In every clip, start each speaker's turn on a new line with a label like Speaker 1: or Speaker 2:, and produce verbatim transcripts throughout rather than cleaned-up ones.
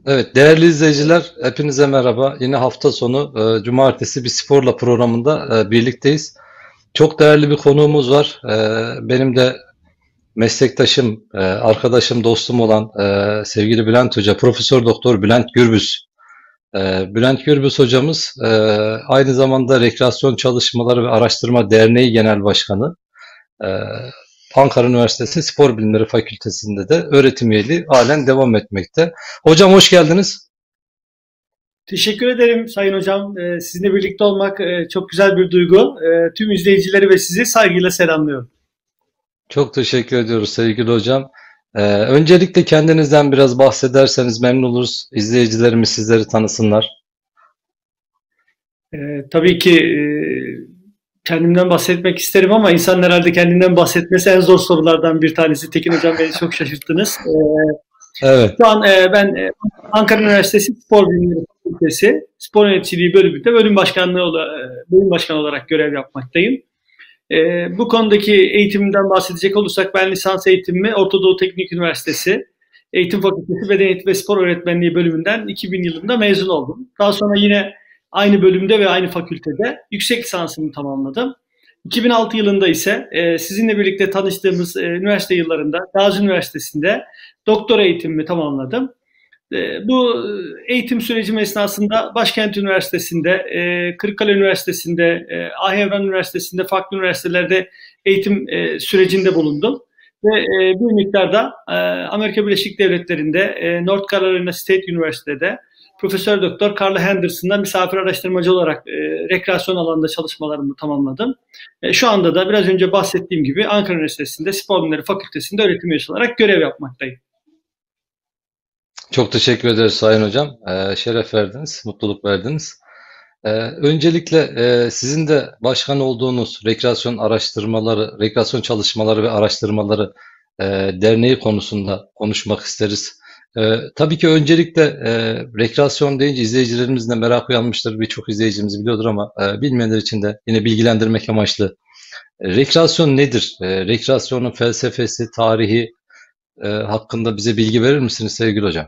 Speaker 1: Evet, değerli izleyiciler, hepinize merhaba. Yine hafta sonu, e, cumartesi bir sporla programında e, birlikteyiz. Çok değerli bir konuğumuz var. E, benim de meslektaşım, e, arkadaşım, dostum olan e, sevgili Bülent Hoca, Profesör Doktor Bülent Gürbüz. E, Bülent Gürbüz hocamız e, aynı zamanda Rekreasyon Çalışmaları ve Araştırma Derneği Genel Başkanı. E, Ankara Üniversitesi Spor Bilimleri Fakültesi'nde de öğretim üyeliği halen devam etmekte. Hocam hoş geldiniz.
Speaker 2: Teşekkür ederim Sayın Hocam. Ee, sizinle birlikte olmak e, çok güzel bir duygu. Ee, tüm izleyicileri ve sizi saygıyla selamlıyorum.
Speaker 1: Çok teşekkür ediyoruz sevgili hocam. Ee, öncelikle kendinizden biraz bahsederseniz memnun oluruz. İzleyicilerimiz sizleri tanısınlar.
Speaker 2: Ee, tabii ki e, kendimden bahsetmek isterim ama insan herhalde kendinden bahsetmesi en zor sorulardan bir tanesi. Tekin Hocam beni çok şaşırttınız. Ee,
Speaker 1: Evet,
Speaker 2: şu an e, ben e, Ankara Üniversitesi Spor Bilimleri Fakültesi Spor Yöneticiliği bölümünde bölüm başkanlığı ola- e, bölüm başkanı olarak görev yapmaktayım. Ee, bu konudaki eğitimimden bahsedecek olursak ben lisans eğitimimi Orta Doğu Teknik Üniversitesi Eğitim Fakültesi Beden Eğitimi ve Spor Öğretmenliği bölümünden iki bin yılında mezun oldum. Daha sonra yine aynı bölümde ve aynı fakültede yüksek lisansımı tamamladım. iki bin altı yılında ise e, sizinle birlikte tanıştığımız e, üniversite yıllarında Gazi Üniversitesi'nde doktora eğitimimi tamamladım. E, bu eğitim sürecim esnasında Başkent Üniversitesi'nde, e, Kırıkkale Üniversitesi'nde, e, Ahevran Üniversitesi'nde, farklı üniversitelerde eğitim e, sürecinde bulundum. Ve e, bir miktarda e, Amerika Birleşik Devletleri'nde, e, North Carolina State University'de Profesör Doktor Carl Henderson'da misafir araştırmacı olarak e, rekreasyon alanında çalışmalarımı tamamladım. E, şu anda da biraz önce bahsettiğim gibi Ankara Üniversitesi'nde Spor Bilimleri Fakültesi'nde öğretim üyesi olarak görev yapmaktayım.
Speaker 1: çok teşekkür ederiz Sayın Hocam. Ee, şeref verdiniz, mutluluk verdiniz. Ee, öncelikle e, sizin de başkan olduğunuz Rekreasyon Araştırmaları, Rekreasyon Çalışmaları ve Araştırmaları e, Derneği konusunda konuşmak isteriz. Ee, tabii ki öncelikle e, rekreasyon deyince izleyicilerimiz de merak uyanmıştır. Birçok izleyicimiz biliyordur ama e, bilmeyenler için de yine bilgilendirmek amaçlı. E, rekreasyon nedir? E, rekreasyonun felsefesi, tarihi e, hakkında bize bilgi verir misiniz sevgili hocam?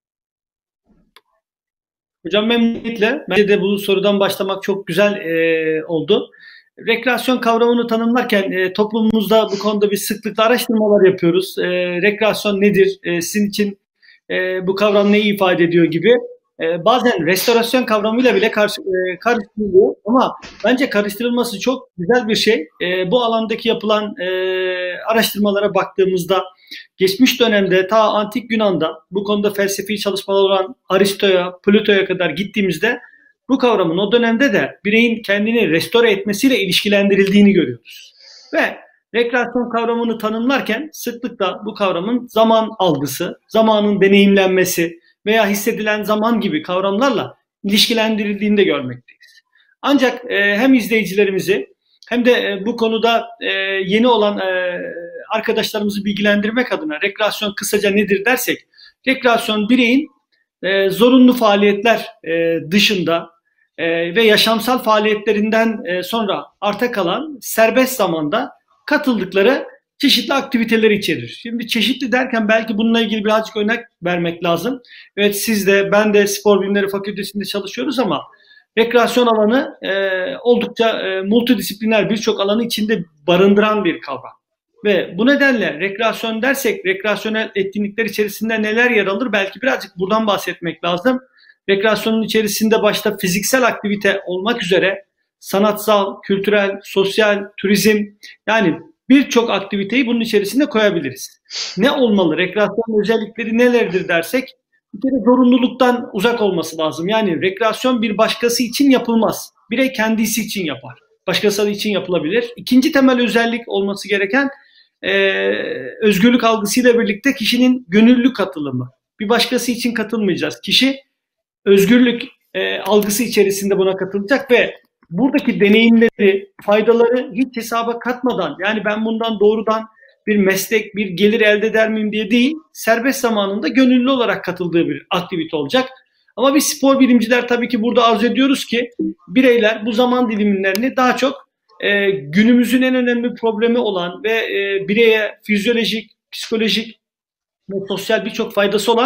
Speaker 2: Hocam memnuniyetle. Bence de bu sorudan başlamak çok güzel e, oldu. Rekreasyon kavramını tanımlarken e, toplumumuzda bu konuda bir sıklıkla araştırmalar yapıyoruz. E, rekreasyon nedir? E, sizin için e, bu kavram neyi ifade ediyor gibi. E, bazen restorasyon kavramıyla bile karşı, e, karıştırılıyor. Ama bence karıştırılması çok güzel bir şey. E, bu alandaki yapılan e, araştırmalara baktığımızda geçmiş dönemde ta antik Yunan'da bu konuda felsefi çalışmalar olan Aristo'ya, Plato'ya kadar gittiğimizde bu kavramın o dönemde de bireyin kendini restore etmesiyle ilişkilendirildiğini görüyoruz. Ve rekreasyon kavramını tanımlarken sıklıkla bu kavramın zaman algısı, zamanın deneyimlenmesi veya hissedilen zaman gibi kavramlarla ilişkilendirildiğini de görmekteyiz. Ancak e, hem izleyicilerimizi hem de e, bu konuda e, yeni olan e, arkadaşlarımızı bilgilendirmek adına rekreasyon kısaca nedir dersek, rekreasyon bireyin e, zorunlu faaliyetler e, dışında e, ve yaşamsal faaliyetlerinden e, sonra arta kalan serbest zamanda katıldıkları çeşitli aktiviteleri içerir. Şimdi çeşitli derken belki bununla ilgili birazcık örnek vermek lazım. Evet, siz de ben de Spor Bilimleri Fakültesi'nde çalışıyoruz ama rekreasyon alanı e, oldukça e, multidisipliner, birçok alanı içinde barındıran bir kavram. Ve bu nedenle rekreasyon dersek rekreasyonel etkinlikler içerisinde neler yer alır belki birazcık buradan bahsetmek lazım. Rekreasyonun içerisinde başta fiziksel aktivite olmak üzere sanatsal, kültürel, sosyal, turizm, yani birçok aktiviteyi bunun içerisinde koyabiliriz. Ne olmalı? Rekreasyon özellikleri nelerdir dersek, bir kere zorunluluktan uzak olması lazım. Yani rekreasyon bir başkası için yapılmaz. Birey kendisi için yapar. Başkası için yapılabilir. İkinci temel özellik olması gereken e, özgürlük algısıyla birlikte kişinin gönüllü katılımı. Bir başkası için katılmayacağız. Kişi özgürlük e, algısı içerisinde buna katılacak ve buradaki deneyimleri, faydaları hiç hesaba katmadan, yani ben bundan doğrudan bir meslek, bir gelir elde eder miyim diye değil, serbest zamanında gönüllü olarak katıldığı bir aktivite olacak. Ama biz spor bilimciler tabii ki burada arzu ediyoruz ki bireyler bu zaman dilimlerini daha çok e, günümüzün en önemli problemi olan ve e, bireye fizyolojik, psikolojik ve sosyal birçok faydası olan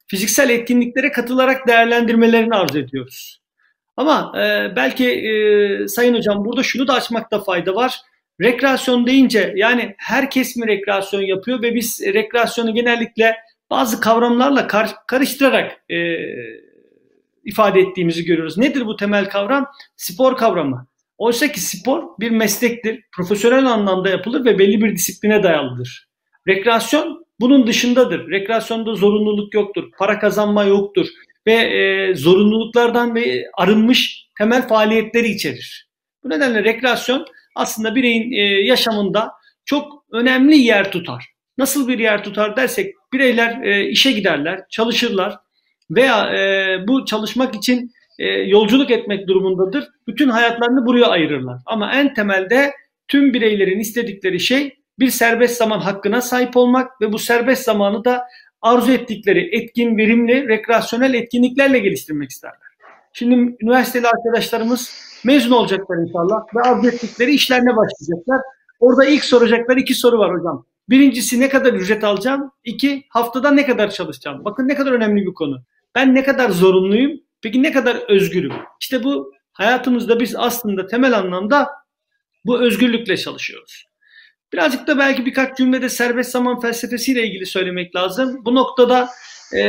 Speaker 2: fiziksel etkinliklere katılarak değerlendirmelerini arzu ediyoruz. Ama e, belki e, Sayın Hocam burada şunu da açmakta fayda var. Rekreasyon deyince yani herkes mi rekreasyon yapıyor ve biz rekreasyonu genellikle bazı kavramlarla kar karıştırarak e, ifade ettiğimizi görüyoruz. Nedir bu temel kavram? Spor kavramı. Oysa ki spor bir meslektir, profesyonel anlamda yapılır ve belli bir disipline dayalıdır. Rekreasyon bunun dışındadır. Rekreasyonda zorunluluk yoktur, para kazanma yoktur ve e, zorunluluklardan ve arınmış temel faaliyetleri içerir. Bu nedenle rekreasyon aslında bireyin e, yaşamında çok önemli yer tutar. Nasıl bir yer tutar dersek, bireyler e, işe giderler, çalışırlar veya e, bu çalışmak için e, yolculuk etmek durumundadır. Bütün hayatlarını buraya ayırırlar. Ama en temelde tüm bireylerin istedikleri şey bir serbest zaman hakkına sahip olmak ve bu serbest zamanı da arzu ettikleri etkin, verimli, rekreasyonel etkinliklerle geliştirmek isterler. Şimdi üniversiteli arkadaşlarımız mezun olacaklar inşallah ve arzu ettikleri işlerine başlayacaklar. Orada ilk soracakları iki soru var hocam. Birincisi ne kadar ücret alacağım? İki, haftada ne kadar çalışacağım? Bakın ne kadar önemli bir konu. Ben ne kadar zorunluyum? Peki ne kadar özgürüm? İşte bu hayatımızda biz aslında temel anlamda bu özgürlükle çalışıyoruz. Birazcık da belki birkaç cümlede serbest zaman felsefesiyle ilgili söylemek lazım. Bu noktada e,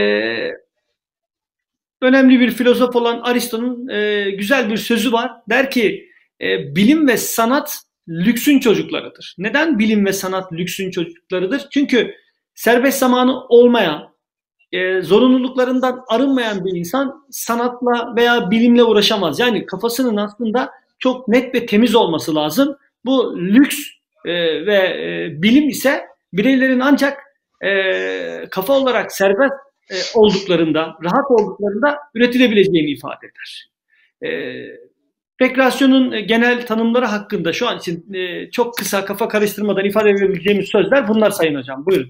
Speaker 2: önemli bir filozof olan Aristo'nun e, güzel bir sözü var. Der ki e, bilim ve sanat lüksün çocuklarıdır. Neden bilim ve sanat lüksün çocuklarıdır? Çünkü serbest zamanı olmayan, e, zorunluluklarından arınmayan bir insan sanatla veya bilimle uğraşamaz. Yani kafasının aslında çok net ve temiz olması lazım. Bu lüks e, ve e, bilim ise bireylerin ancak e, kafa olarak serbest e, olduklarında, rahat olduklarında üretilebileceğini ifade eder. E, rekreasyonun genel tanımları hakkında şu an için e, çok kısa, kafa karıştırmadan ifade edebileceğimiz sözler bunlar Sayın Hocam. Buyurun.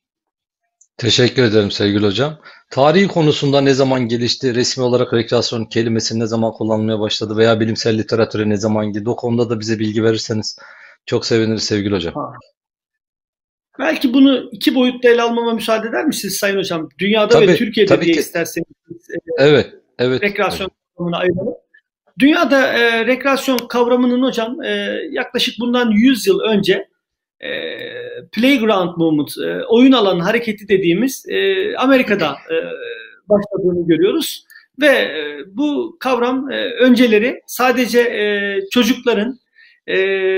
Speaker 1: Teşekkür ederim sevgili hocam. Tarihi konusunda ne zaman gelişti, resmi olarak rekreasyon kelimesi ne zaman kullanılmaya başladı veya bilimsel literatüre ne zaman girdi? O konuda da bize bilgi verirseniz çok seviniriz sevgili hocam.
Speaker 2: Ha. Belki bunu iki boyutta ele almama müsaade eder misiniz Sayın Hocam? Dünyada
Speaker 1: Tabii,
Speaker 2: ve Türkiye'de
Speaker 1: tabii
Speaker 2: diye
Speaker 1: ki.
Speaker 2: isterseniz e,
Speaker 1: Evet, evet.
Speaker 2: rekreasyon kavramını ayıralım. Dünyada e, rekreasyon kavramının hocam e, yaklaşık bundan yüz yıl önce e, playground movement, e, oyun alanı hareketi dediğimiz e, Amerika'da e, başladığını görüyoruz. Ve e, bu kavram e, önceleri sadece e, çocukların e,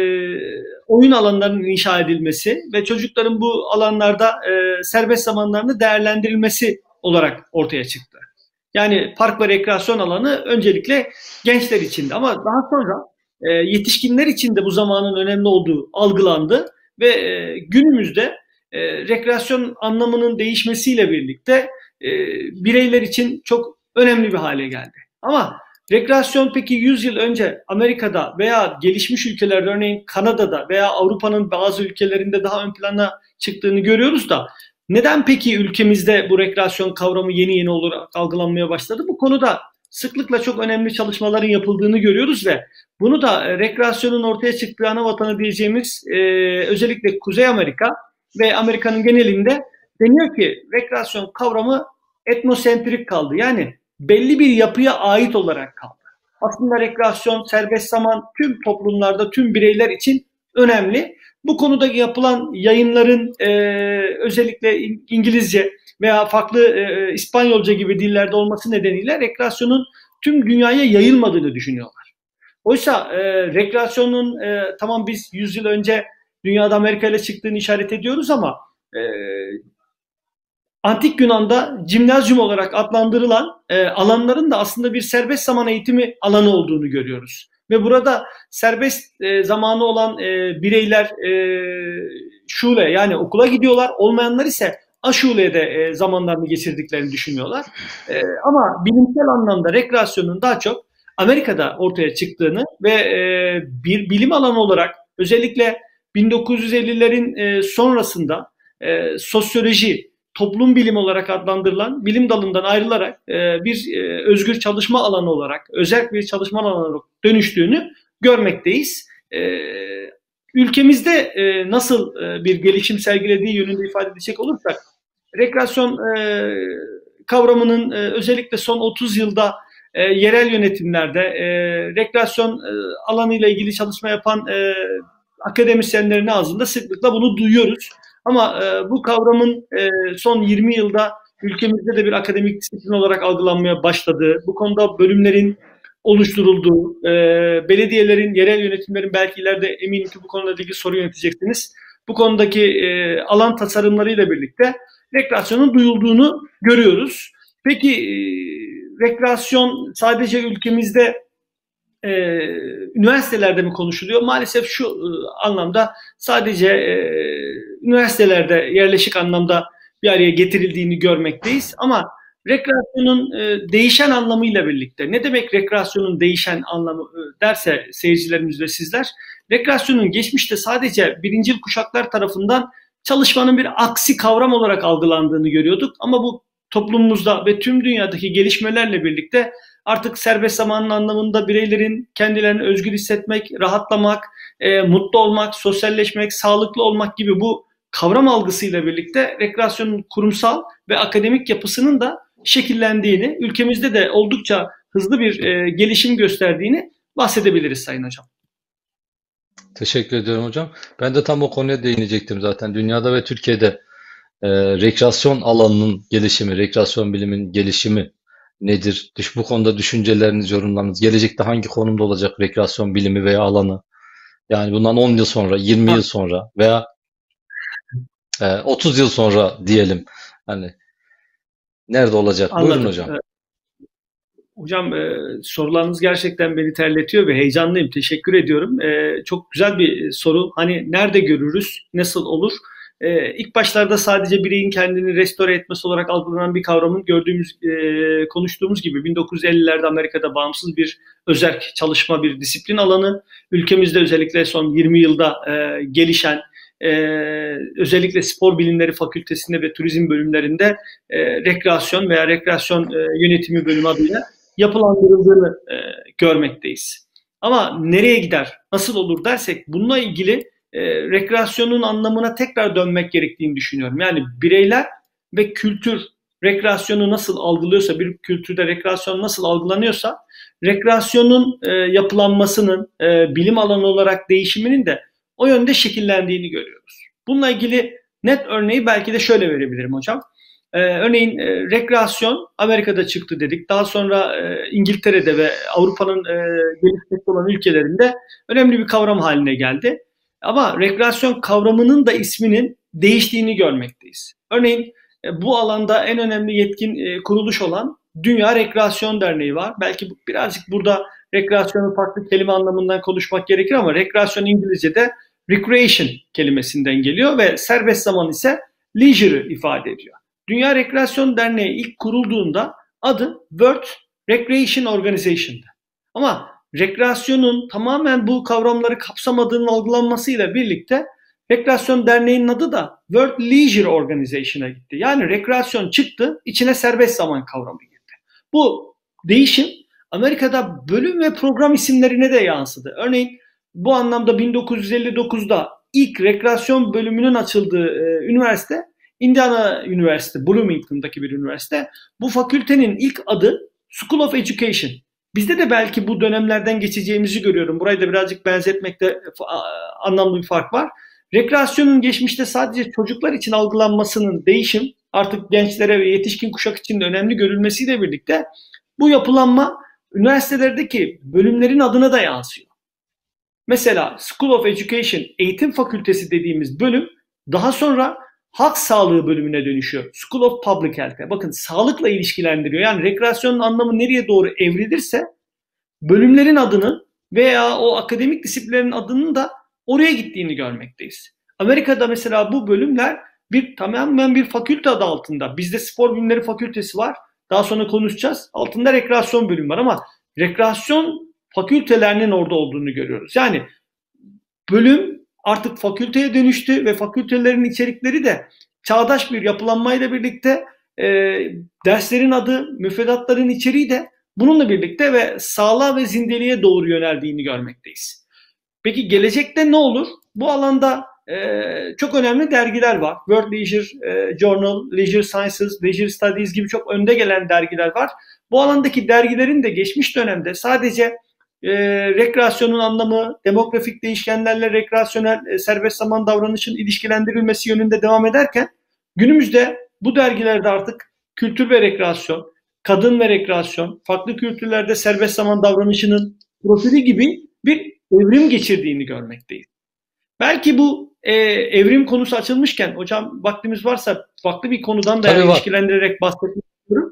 Speaker 2: oyun alanlarının inşa edilmesi ve çocukların bu alanlarda e, serbest zamanlarını değerlendirilmesi olarak ortaya çıktı. Yani park ve rekreasyon alanı öncelikle gençler içindi ama daha sonra e, yetişkinler için de bu zamanın önemli olduğu algılandı ve e, günümüzde e, rekreasyon anlamının değişmesiyle birlikte e, bireyler için çok önemli bir hale geldi. Ama rekreasyon peki yüz yıl önce Amerika'da veya gelişmiş ülkelerde örneğin Kanada'da veya Avrupa'nın bazı ülkelerinde daha ön plana çıktığını görüyoruz da neden peki ülkemizde bu rekreasyon kavramı yeni yeni olarak algılanmaya başladı? Bu konuda sıklıkla çok önemli çalışmaların yapıldığını görüyoruz ve bunu da e, rekreasyonun ortaya çıktığı ana vatanı diyeceğimiz e, özellikle Kuzey Amerika ve Amerika'nın genelinde deniyor ki rekreasyon kavramı etnosentrik kaldı. Yani belli bir yapıya ait olarak kaldı. Aslında rekreasyon, serbest zaman tüm toplumlarda, tüm bireyler için önemli. Bu konuda yapılan yayınların e, özellikle İngilizce veya farklı e, İspanyolca gibi dillerde olması nedeniyle rekreasyonun tüm dünyaya yayılmadığını düşünüyorlar. Oysa e, rekreasyonun e, tamam biz yüz yıl önce dünyada Amerika ile çıktığını işaret ediyoruz ama e, Antik Yunan'da jimnazyum olarak adlandırılan e, alanların da aslında bir serbest zaman eğitimi alanı olduğunu görüyoruz. Ve burada serbest e, zamanı olan e, bireyler e, şule yani okula gidiyorlar. Olmayanlar ise aşule'de e, zamanlarını geçirdiklerini düşünüyorlar. E, ama bilimsel anlamda rekreasyonun daha çok Amerika'da ortaya çıktığını ve e, bir bilim alanı olarak özellikle bin dokuz yüz ellilerin e, sonrasında e, sosyoloji, toplum bilimi olarak adlandırılan bilim dalından ayrılarak e, bir e, özgür çalışma alanı olarak, özel bir çalışma alanı olarak dönüştüğünü görmekteyiz. E, ülkemizde e, nasıl e, bir gelişim sergilediği yönünde ifade edecek olursak, rekreasyon e, kavramının e, özellikle son otuz yılda e, yerel yönetimlerde e, rekreasyon e, alanıyla ilgili çalışma yapan e, akademisyenlerin ağzında sıklıkla bunu duyuyoruz. Ama e, bu kavramın e, son yirmi yılda ülkemizde de bir akademik disiplin olarak algılanmaya başladığı, bu konuda bölümlerin oluşturulduğu, e, belediyelerin, yerel yönetimlerin belki ileride eminim ki bu konuyla ilgili soru yöneteceksiniz. Bu konudaki e, alan tasarımlarıyla birlikte rekreasyonun duyulduğunu görüyoruz. Peki e, rekreasyon sadece ülkemizde e, üniversitelerde mi konuşuluyor? Maalesef şu e, anlamda sadece e, üniversitelerde yerleşik anlamda bir araya getirildiğini görmekteyiz. Ama rekreasyonun e, değişen anlamıyla birlikte, ne demek rekreasyonun değişen anlamı e, derse seyircilerimiz ve sizler, rekreasyonun geçmişte sadece birincil kuşaklar tarafından çalışmanın bir aksi kavram olarak algılandığını görüyorduk. Ama bu toplumumuzda ve tüm dünyadaki gelişmelerle birlikte artık serbest zamanın anlamında bireylerin kendilerini özgür hissetmek, rahatlamak, e, mutlu olmak, sosyalleşmek, sağlıklı olmak gibi bu kavram algısıyla birlikte rekreasyonun kurumsal ve akademik yapısının da şekillendiğini, ülkemizde de oldukça hızlı bir e, gelişim gösterdiğini bahsedebiliriz Sayın Hocam.
Speaker 1: Teşekkür ediyorum hocam. Ben de tam o konuya değinecektim zaten. Dünyada ve Türkiye'de e, rekreasyon alanının gelişimi, rekreasyon biliminin gelişimi nedir? Düş, bu konuda düşünceleriniz, yorumlarınız, gelecekte hangi konumda olacak rekreasyon bilimi veya alanı? Yani bundan on yıl sonra, yirmi yıl sonra veya e, otuz yıl sonra diyelim. Hani nerede olacak?
Speaker 2: Anladım.
Speaker 1: Buyurun hocam.
Speaker 2: Hocam e, sorularınız gerçekten beni terletiyor ve heyecanlıyım. Teşekkür ediyorum. E, çok güzel bir soru. Hani nerede görürüz? Nasıl olur? E, ilk başlarda sadece bireyin kendini restore etmesi olarak algılanan bir kavramın gördüğümüz, e, konuştuğumuz gibi bin dokuz yüz ellilerde Amerika'da bağımsız bir özerk çalışma, bir disiplin alanı. Ülkemizde özellikle son yirmi yılda e, gelişen, e, özellikle spor bilimleri fakültesinde ve turizm bölümlerinde e, rekreasyon veya rekreasyon e, yönetimi bölümü adıyla yapılandırıldığını e, görmekteyiz. Ama nereye gider, nasıl olur dersek bununla ilgili e, rekreasyonun anlamına tekrar dönmek gerektiğini düşünüyorum. Yani bireyler ve kültür rekreasyonu nasıl algılıyorsa, bir kültürde rekreasyon nasıl algılanıyorsa, rekreasyonun e, yapılanmasının, e, bilim alanı olarak değişiminin de o yönde şekillendiğini görüyoruz. Bununla ilgili net örneği belki de şöyle verebilirim hocam. Ee, örneğin e, rekreasyon Amerika'da çıktı dedik. Daha sonra e, İngiltere'de ve Avrupa'nın e, gelişmekte olan ülkelerinde önemli bir kavram haline geldi. Ama rekreasyon kavramının da isminin değiştiğini görmekteyiz. Örneğin e, bu alanda en önemli yetkin e, kuruluş olan Dünya Rekreasyon Derneği var. Belki birazcık burada rekreasyonun farklı kelime anlamından konuşmak gerekir ama rekreasyon İngilizce'de recreation kelimesinden geliyor ve serbest zaman ise leisure ifade ediyor. Dünya Rekreasyon Derneği ilk kurulduğunda adı World Recreation Organization'dı. Ama rekreasyonun tamamen bu kavramları kapsamadığının algılanmasıyla birlikte Rekreasyon Derneği'nin adı da World Leisure Organization'a gitti. Yani rekreasyon çıktı, içine serbest zaman kavramı girdi. Bu değişim Amerika'da bölüm ve program isimlerine de yansıdı. Örneğin bu anlamda bin dokuz yüz elli dokuzda ilk rekreasyon bölümünün açıldığı e, üniversite Indiana Üniversitesi, Bloomington'daki bir üniversite. Bu fakültenin ilk adı School of Education. Bizde de belki bu dönemlerden geçeceğimizi görüyorum. Burayı da birazcık benzetmekte anlamlı bir fark var. Rekreasyonun geçmişte sadece çocuklar için algılanmasının değişim, artık gençlere ve yetişkin kuşak için de önemli görülmesiyle birlikte bu yapılanma üniversitelerdeki bölümlerin adına da yansıyor. Mesela School of Education, eğitim fakültesi dediğimiz bölüm daha sonra halk sağlığı bölümüne dönüşüyor. School of Public Health'e. Bakın sağlıkla ilişkilendiriyor. Yani rekreasyonun anlamı nereye doğru evrilirse bölümlerin adının veya o akademik disiplinlerin adının da oraya gittiğini görmekteyiz. Amerika'da mesela bu bölümler bir tamamen bir fakülte adı altında. Bizde spor bilimleri fakültesi var. Daha sonra konuşacağız. Altında rekreasyon bölümü var ama rekreasyon fakültelerinin orada olduğunu görüyoruz. Yani bölüm artık fakülteye dönüştü ve fakültelerin içerikleri de çağdaş bir yapılanmayla birlikte e, derslerin adı, müfredatların içeriği de bununla birlikte ve sağlığa ve zindeliğe doğru yöneldiğini görmekteyiz. Peki gelecekte ne olur? Bu alanda e, çok önemli dergiler var. World Leisure e, Journal, Leisure Sciences, Leisure Studies gibi çok önde gelen dergiler var. Bu alandaki dergilerin de geçmiş dönemde sadece e, rekreasyonun anlamı, demografik değişkenlerle rekreasyonel e, serbest zaman davranışın ilişkilendirilmesi yönünde devam ederken günümüzde bu dergilerde artık kültür ve rekreasyon, kadın ve rekreasyon, farklı kültürlerde serbest zaman davranışının profili gibi bir evrim geçirdiğini görmekteyiz. Belki bu e, evrim konusu açılmışken hocam vaktimiz varsa farklı bir konudan da yani ilişkilendirerek bahsetmek istiyorum.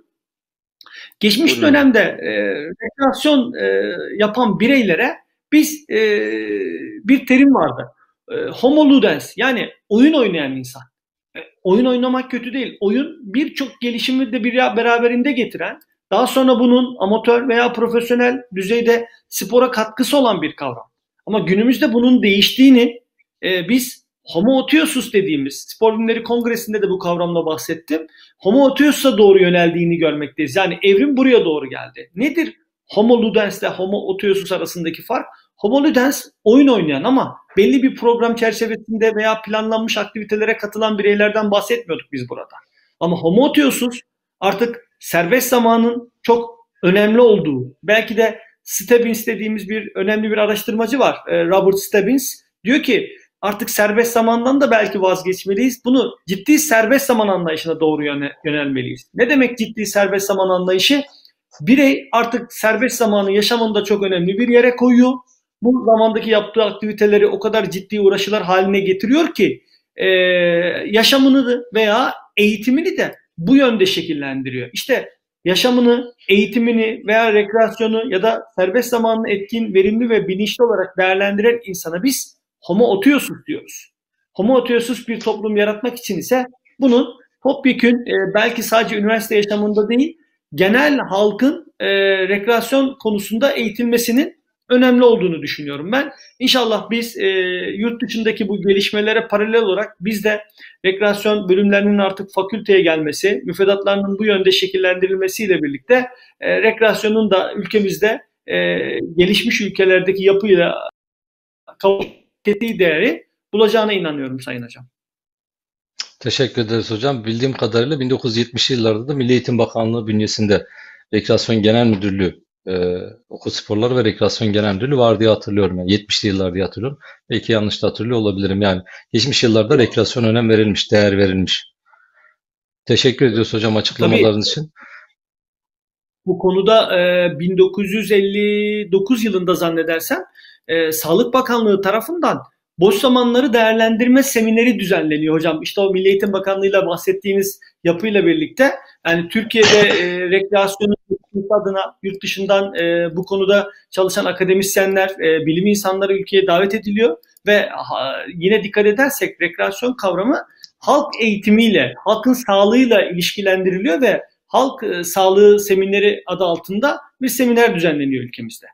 Speaker 2: Geçmiş Buyurun. dönemde e, rekreasyon e, yapan bireylere biz e, bir terim vardı. E, homo ludens, yani oyun oynayan insan. E, oyun oynamak kötü değil. Oyun birçok gelişimi de bir beraberinde getiren, daha sonra bunun amatör veya profesyonel düzeyde spora katkısı olan bir kavram. Ama günümüzde bunun değiştiğini e, biz homo otiosus dediğimiz, Spor Bilimleri Kongresi'nde de bu kavramla bahsettim. Homo otiosus'a doğru yöneldiğini görmekteyiz. Yani evrim buraya doğru geldi. Nedir homo ludens ile homo otiosus arasındaki fark? Homo ludens oyun oynayan ama belli bir program çerçevesinde veya planlanmış aktivitelere katılan bireylerden bahsetmiyorduk biz burada. Ama homo otiosus artık serbest zamanın çok önemli olduğu, belki de Stebbins dediğimiz bir önemli bir araştırmacı var. Robert Stebbins diyor ki artık serbest zamandan da belki vazgeçmeliyiz. Bunu ciddi serbest zaman anlayışına doğru yönelmeliyiz. Ne demek ciddi serbest zaman anlayışı? Birey artık serbest zamanı yaşamında çok önemli bir yere koyuyor. Bu zamandaki yaptığı aktiviteleri o kadar ciddi uğraşılar haline getiriyor ki e, yaşamını veya eğitimini de bu yönde şekillendiriyor. İşte yaşamını, eğitimini veya rekreasyonu ya da serbest zamanını etkin, verimli ve bilinçli olarak değerlendiren insana biz homo otiosus diyoruz. Homo otiosus bir toplum yaratmak için ise bunun topyekün e, belki sadece üniversite yaşamında değil, genel halkın e, rekreasyon konusunda eğitilmesinin önemli olduğunu düşünüyorum ben. İnşallah biz e, yurt dışındaki bu gelişmelere paralel olarak biz de rekreasyon bölümlerinin artık fakülteye gelmesi, müfredatlarının bu yönde şekillendirilmesiyle birlikte e, rekreasyonun da ülkemizde e, gelişmiş ülkelerdeki yapıyla kabul ettiği değeri bulacağına inanıyorum Sayın Hocam.
Speaker 1: Teşekkür ederiz hocam. Bildiğim kadarıyla bin dokuz yüz yetmişli yıllarda da Milli Eğitim Bakanlığı bünyesinde Rekreasyon Genel Müdürlüğü, e, Okul Sporları ve Rekreasyon Genel Müdürlüğü var diye hatırlıyorum. Yani yetmişli yıllar diye hatırlıyorum. Belki yanlış da hatırlıyor olabilirim. Yani geçmiş yıllarda rekreasyon önem verilmiş, değer verilmiş. Teşekkür ediyoruz hocam açıklamalarınız için.
Speaker 2: Bu konuda e, bin dokuz yüz elli dokuz yılında zannedersem e, Sağlık Bakanlığı tarafından boş zamanları değerlendirme semineri düzenleniyor hocam. İşte o Milli Eğitim Bakanlığı'yla bahsettiğiniz yapıyla birlikte yani Türkiye'de e, rekreasyonun adına yurt dışından e, bu konuda çalışan akademisyenler, e, bilim insanları ülkeye davet ediliyor ve ha, yine dikkat edersek rekreasyon kavramı halk eğitimiyle, halkın sağlığıyla ilişkilendiriliyor ve halk e, sağlığı semineri adı altında bir seminer düzenleniyor ülkemizde.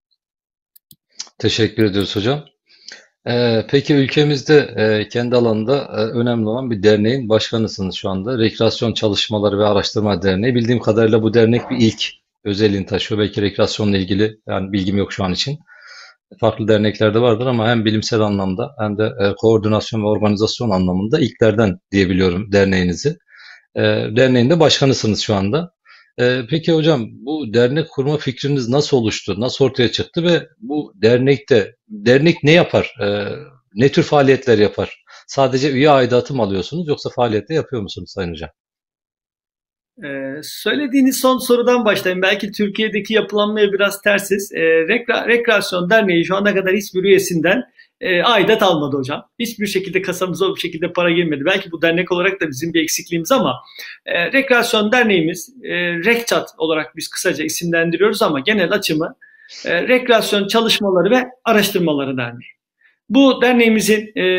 Speaker 1: Teşekkür ediyoruz hocam. Ee, peki ülkemizde e, kendi alanında e, önemli olan bir derneğin başkanısınız şu anda. Rekreasyon Çalışmaları ve Araştırma Derneği. Bildiğim kadarıyla bu dernek bir ilk özelliğini taşıyor. Belki rekreasyonla ilgili yani bilgim yok şu an için. Farklı dernekler de vardır ama hem bilimsel anlamda hem de e, koordinasyon ve organizasyon anlamında ilklerden diyebiliyorum derneğinizi. E, derneğin de başkanısınız şu anda. E, peki hocam bu dernek kurma fikriniz nasıl oluştu? Nasıl ortaya çıktı ve bu dernekte dernek ne yapar? E, ne tür faaliyetler yapar? Sadece üye aidatı mı alıyorsunuz yoksa faaliyette yapıyor musunuz Sayın Hocam?
Speaker 2: Ee, söylediğiniz son sorudan başlayayım. Belki Türkiye'deki yapılanmaya biraz tersiz. Ee, Rekre Rekreasyon Derneği şu ana kadar hiçbir üyesinden e, aidat almadı hocam. Hiçbir şekilde kasamıza o şekilde para girmedi. Belki bu dernek olarak da bizim bir eksikliğimiz ama e, Rekreasyon Derneğimiz e, Rekçat olarak biz kısaca isimlendiriyoruz ama genel açımı e, Rekreasyon Çalışmaları ve Araştırmaları Derneği. Bu derneğimizin e,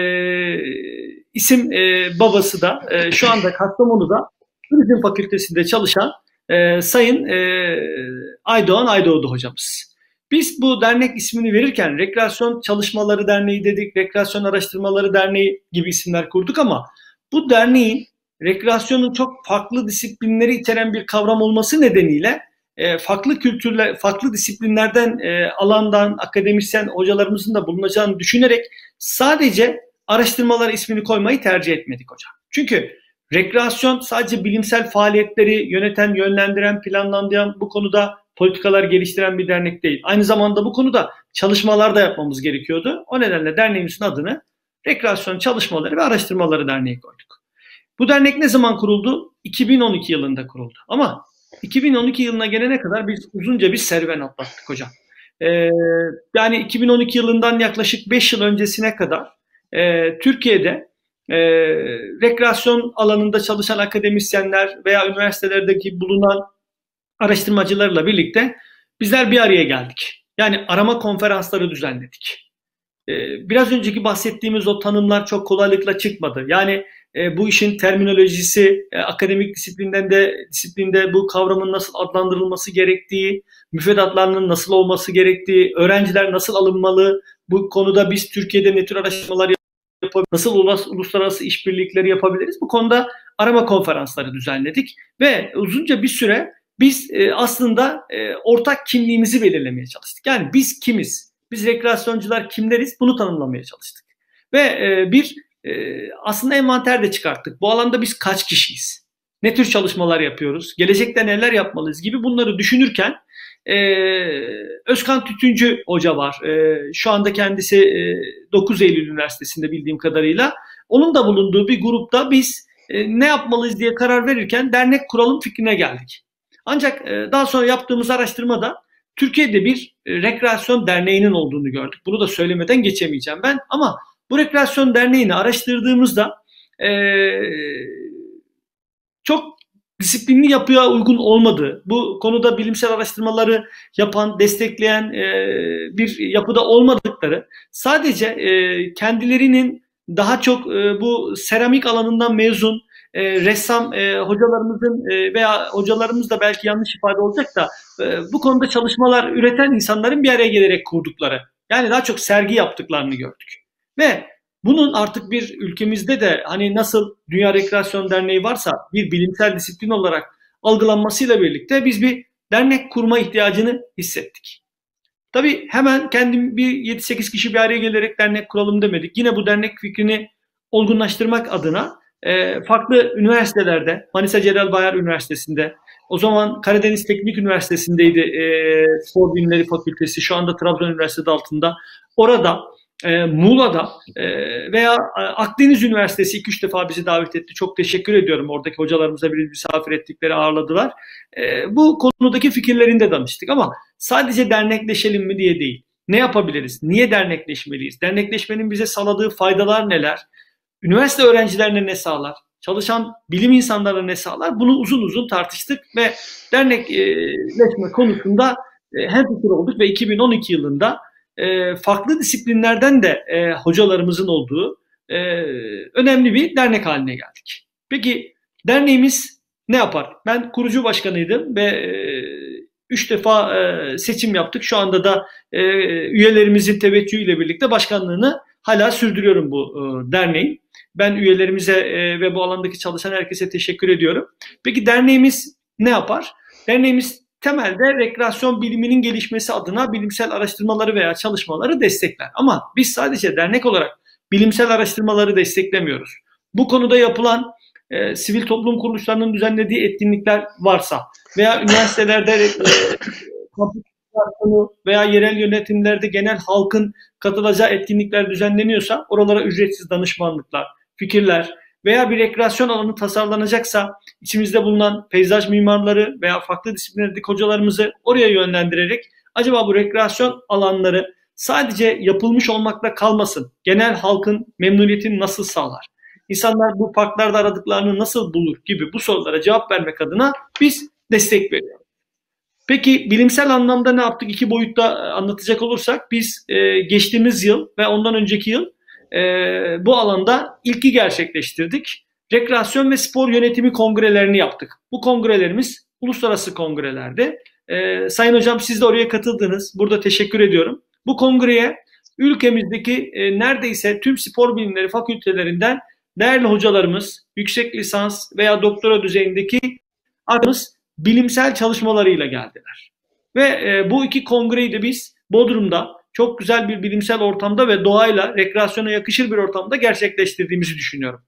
Speaker 2: isim e, babası da e, şu anda Kastamonu'da Turizm Fakültesi'nde çalışan e, Sayın e, Aydoğan Aydoğdu hocamız. Biz bu dernek ismini verirken Rekreasyon Çalışmaları Derneği dedik, Rekreasyon Araştırmaları Derneği gibi isimler kurduk ama bu derneğin rekreasyonun çok farklı disiplinleri içeren bir kavram olması nedeniyle e, farklı kültürler, farklı disiplinlerden, e, alandan, akademisyen hocalarımızın da bulunacağını düşünerek sadece araştırmalar ismini koymayı tercih etmedik hocam. Çünkü rekreasyon sadece bilimsel faaliyetleri yöneten, yönlendiren, planlandıran, bu konuda politikalar geliştiren bir dernek değil. Aynı zamanda bu konuda çalışmalar da yapmamız gerekiyordu. O nedenle derneğimizin adını Rekreasyon Çalışmaları ve Araştırmaları Derneği koyduk. Bu dernek ne zaman kuruldu? iki bin on iki yılında kuruldu. Ama iki bin on iki yılına gelene kadar biz uzunca bir serüven atlattık hocam. Ee, yani iki bin on iki yılından yaklaşık beş yıl öncesine kadar e, Türkiye'de e, rekreasyon alanında çalışan akademisyenler veya üniversitelerdeki bulunan araştırmacılarla birlikte bizler bir araya geldik. Yani arama konferansları düzenledik. Ee, biraz önceki bahsettiğimiz o tanımlar çok kolaylıkla çıkmadı. Yani e, bu işin terminolojisi, e, akademik disiplinden de disiplinde bu kavramın nasıl adlandırılması gerektiği, müfredatlarının nasıl olması gerektiği, öğrenciler nasıl alınmalı, bu konuda biz Türkiye'de ne tür araştırmalar yapabiliriz, nasıl uluslararası işbirlikleri yapabiliriz, bu konuda arama konferansları düzenledik ve uzunca bir süre biz e, aslında e, ortak kimliğimizi belirlemeye çalıştık. Yani biz kimiz? Biz rekreasyoncular kimleriz? Bunu tanımlamaya çalıştık. Ve e, bir e, aslında envanter de çıkarttık. Bu alanda biz kaç kişiyiz? Ne tür çalışmalar yapıyoruz? Gelecekte neler yapmalıyız gibi bunları düşünürken e, Özkan Tütüncü Hoca var. E, şu anda kendisi e, dokuz Eylül Üniversitesi'nde bildiğim kadarıyla. Onun da bulunduğu bir grupta biz e, ne yapmalıyız diye karar verirken dernek kuralım fikrine geldik. Ancak daha sonra yaptığımız araştırmada Türkiye'de bir rekreasyon derneğinin olduğunu gördük. Bunu da söylemeden geçemeyeceğim ben. Ama bu rekreasyon derneğini araştırdığımızda e, çok disiplinli yapıya uygun olmadığı, bu konuda bilimsel araştırmaları yapan, destekleyen e, bir yapıda olmadıkları, sadece e, kendilerinin daha çok e, bu seramik alanından mezun, E, ressam e, hocalarımızın e, veya hocalarımız da belki yanlış ifade olacak da e, bu konuda çalışmalar üreten insanların bir araya gelerek kurdukları, yani daha çok sergi yaptıklarını gördük. Ve bunun artık bir ülkemizde de hani nasıl Dünya Rekreasyon Derneği varsa bir bilimsel disiplin olarak algılanmasıyla birlikte biz bir dernek kurma ihtiyacını hissettik. Tabii hemen kendim bir yedi sekiz kişi bir araya gelerek dernek kuralım demedik. Yine bu dernek fikrini olgunlaştırmak adına E, farklı üniversitelerde, Manisa Celal Bayar Üniversitesi'nde, o zaman Karadeniz Teknik Üniversitesi'ndeydi e, Spor Bilimleri Fakültesi, şu anda Trabzon Üniversitesi altında. Orada, e, Muğla'da e, veya Akdeniz Üniversitesi iki üç defa bizi davet etti. Çok teşekkür ediyorum. Oradaki hocalarımıza bir misafir ettikleri, ağırladılar. E, bu konudaki fikirlerini de danıştık ama sadece dernekleşelim mi diye değil. Ne yapabiliriz? Niye dernekleşmeliyiz? Dernekleşmenin bize sağladığı faydalar neler? Üniversite öğrencilerine ne sağlar? Çalışan bilim insanlarına ne sağlar? Bunu uzun uzun tartıştık ve dernekleşme konusunda hemfikir olduk ve iki bin on iki yılında farklı disiplinlerden de hocalarımızın olduğu önemli bir dernek haline geldik. Peki derneğimiz ne yapar? Ben kurucu başkanıydım ve üç defa seçim yaptık. Şu anda da üyelerimizin teveccühüyle birlikte başkanlığını hala sürdürüyorum bu derneğin. Ben üyelerimize e, ve bu alandaki çalışan herkese teşekkür ediyorum. Peki derneğimiz ne yapar? Derneğimiz temelde rekreasyon biliminin gelişmesi adına bilimsel araştırmaları veya çalışmaları destekler. Ama biz sadece dernek olarak bilimsel araştırmaları desteklemiyoruz. Bu konuda yapılan e, sivil toplum kuruluşlarının düzenlediği etkinlikler varsa veya üniversitelerde e, veya yerel yönetimlerde genel halkın katılacağı etkinlikler düzenleniyorsa oralara ücretsiz danışmanlıklar, fikirler veya bir rekreasyon alanı tasarlanacaksa içimizde bulunan peyzaj mimarları veya farklı disiplinlerdeki hocalarımızı oraya yönlendirerek acaba bu rekreasyon alanları sadece yapılmış olmakla kalmasın, genel halkın memnuniyetini nasıl sağlar, İnsanlar bu parklarda aradıklarını nasıl bulur gibi bu sorulara cevap vermek adına biz destek veriyoruz. Peki bilimsel anlamda ne yaptık? İki boyutta anlatacak olursak biz e, geçtiğimiz yıl ve ondan önceki yıl e, bu alanda ilki gerçekleştirdik. Rekreasyon ve spor yönetimi kongrelerini yaptık. Bu kongrelerimiz uluslararası kongrelerdi. E, Sayın Hocam siz de oraya katıldınız. Burada teşekkür ediyorum. Bu kongreye ülkemizdeki e, neredeyse tüm spor bilimleri fakültelerinden değerli hocalarımız, yüksek lisans veya doktora düzeyindeki arkadaşlarımız bilimsel çalışmalarıyla geldiler. Ve e, bu iki kongreyi de biz Bodrum'da çok güzel bir bilimsel ortamda ve doğayla rekreasyona yakışır bir ortamda gerçekleştirdiğimizi düşünüyorum.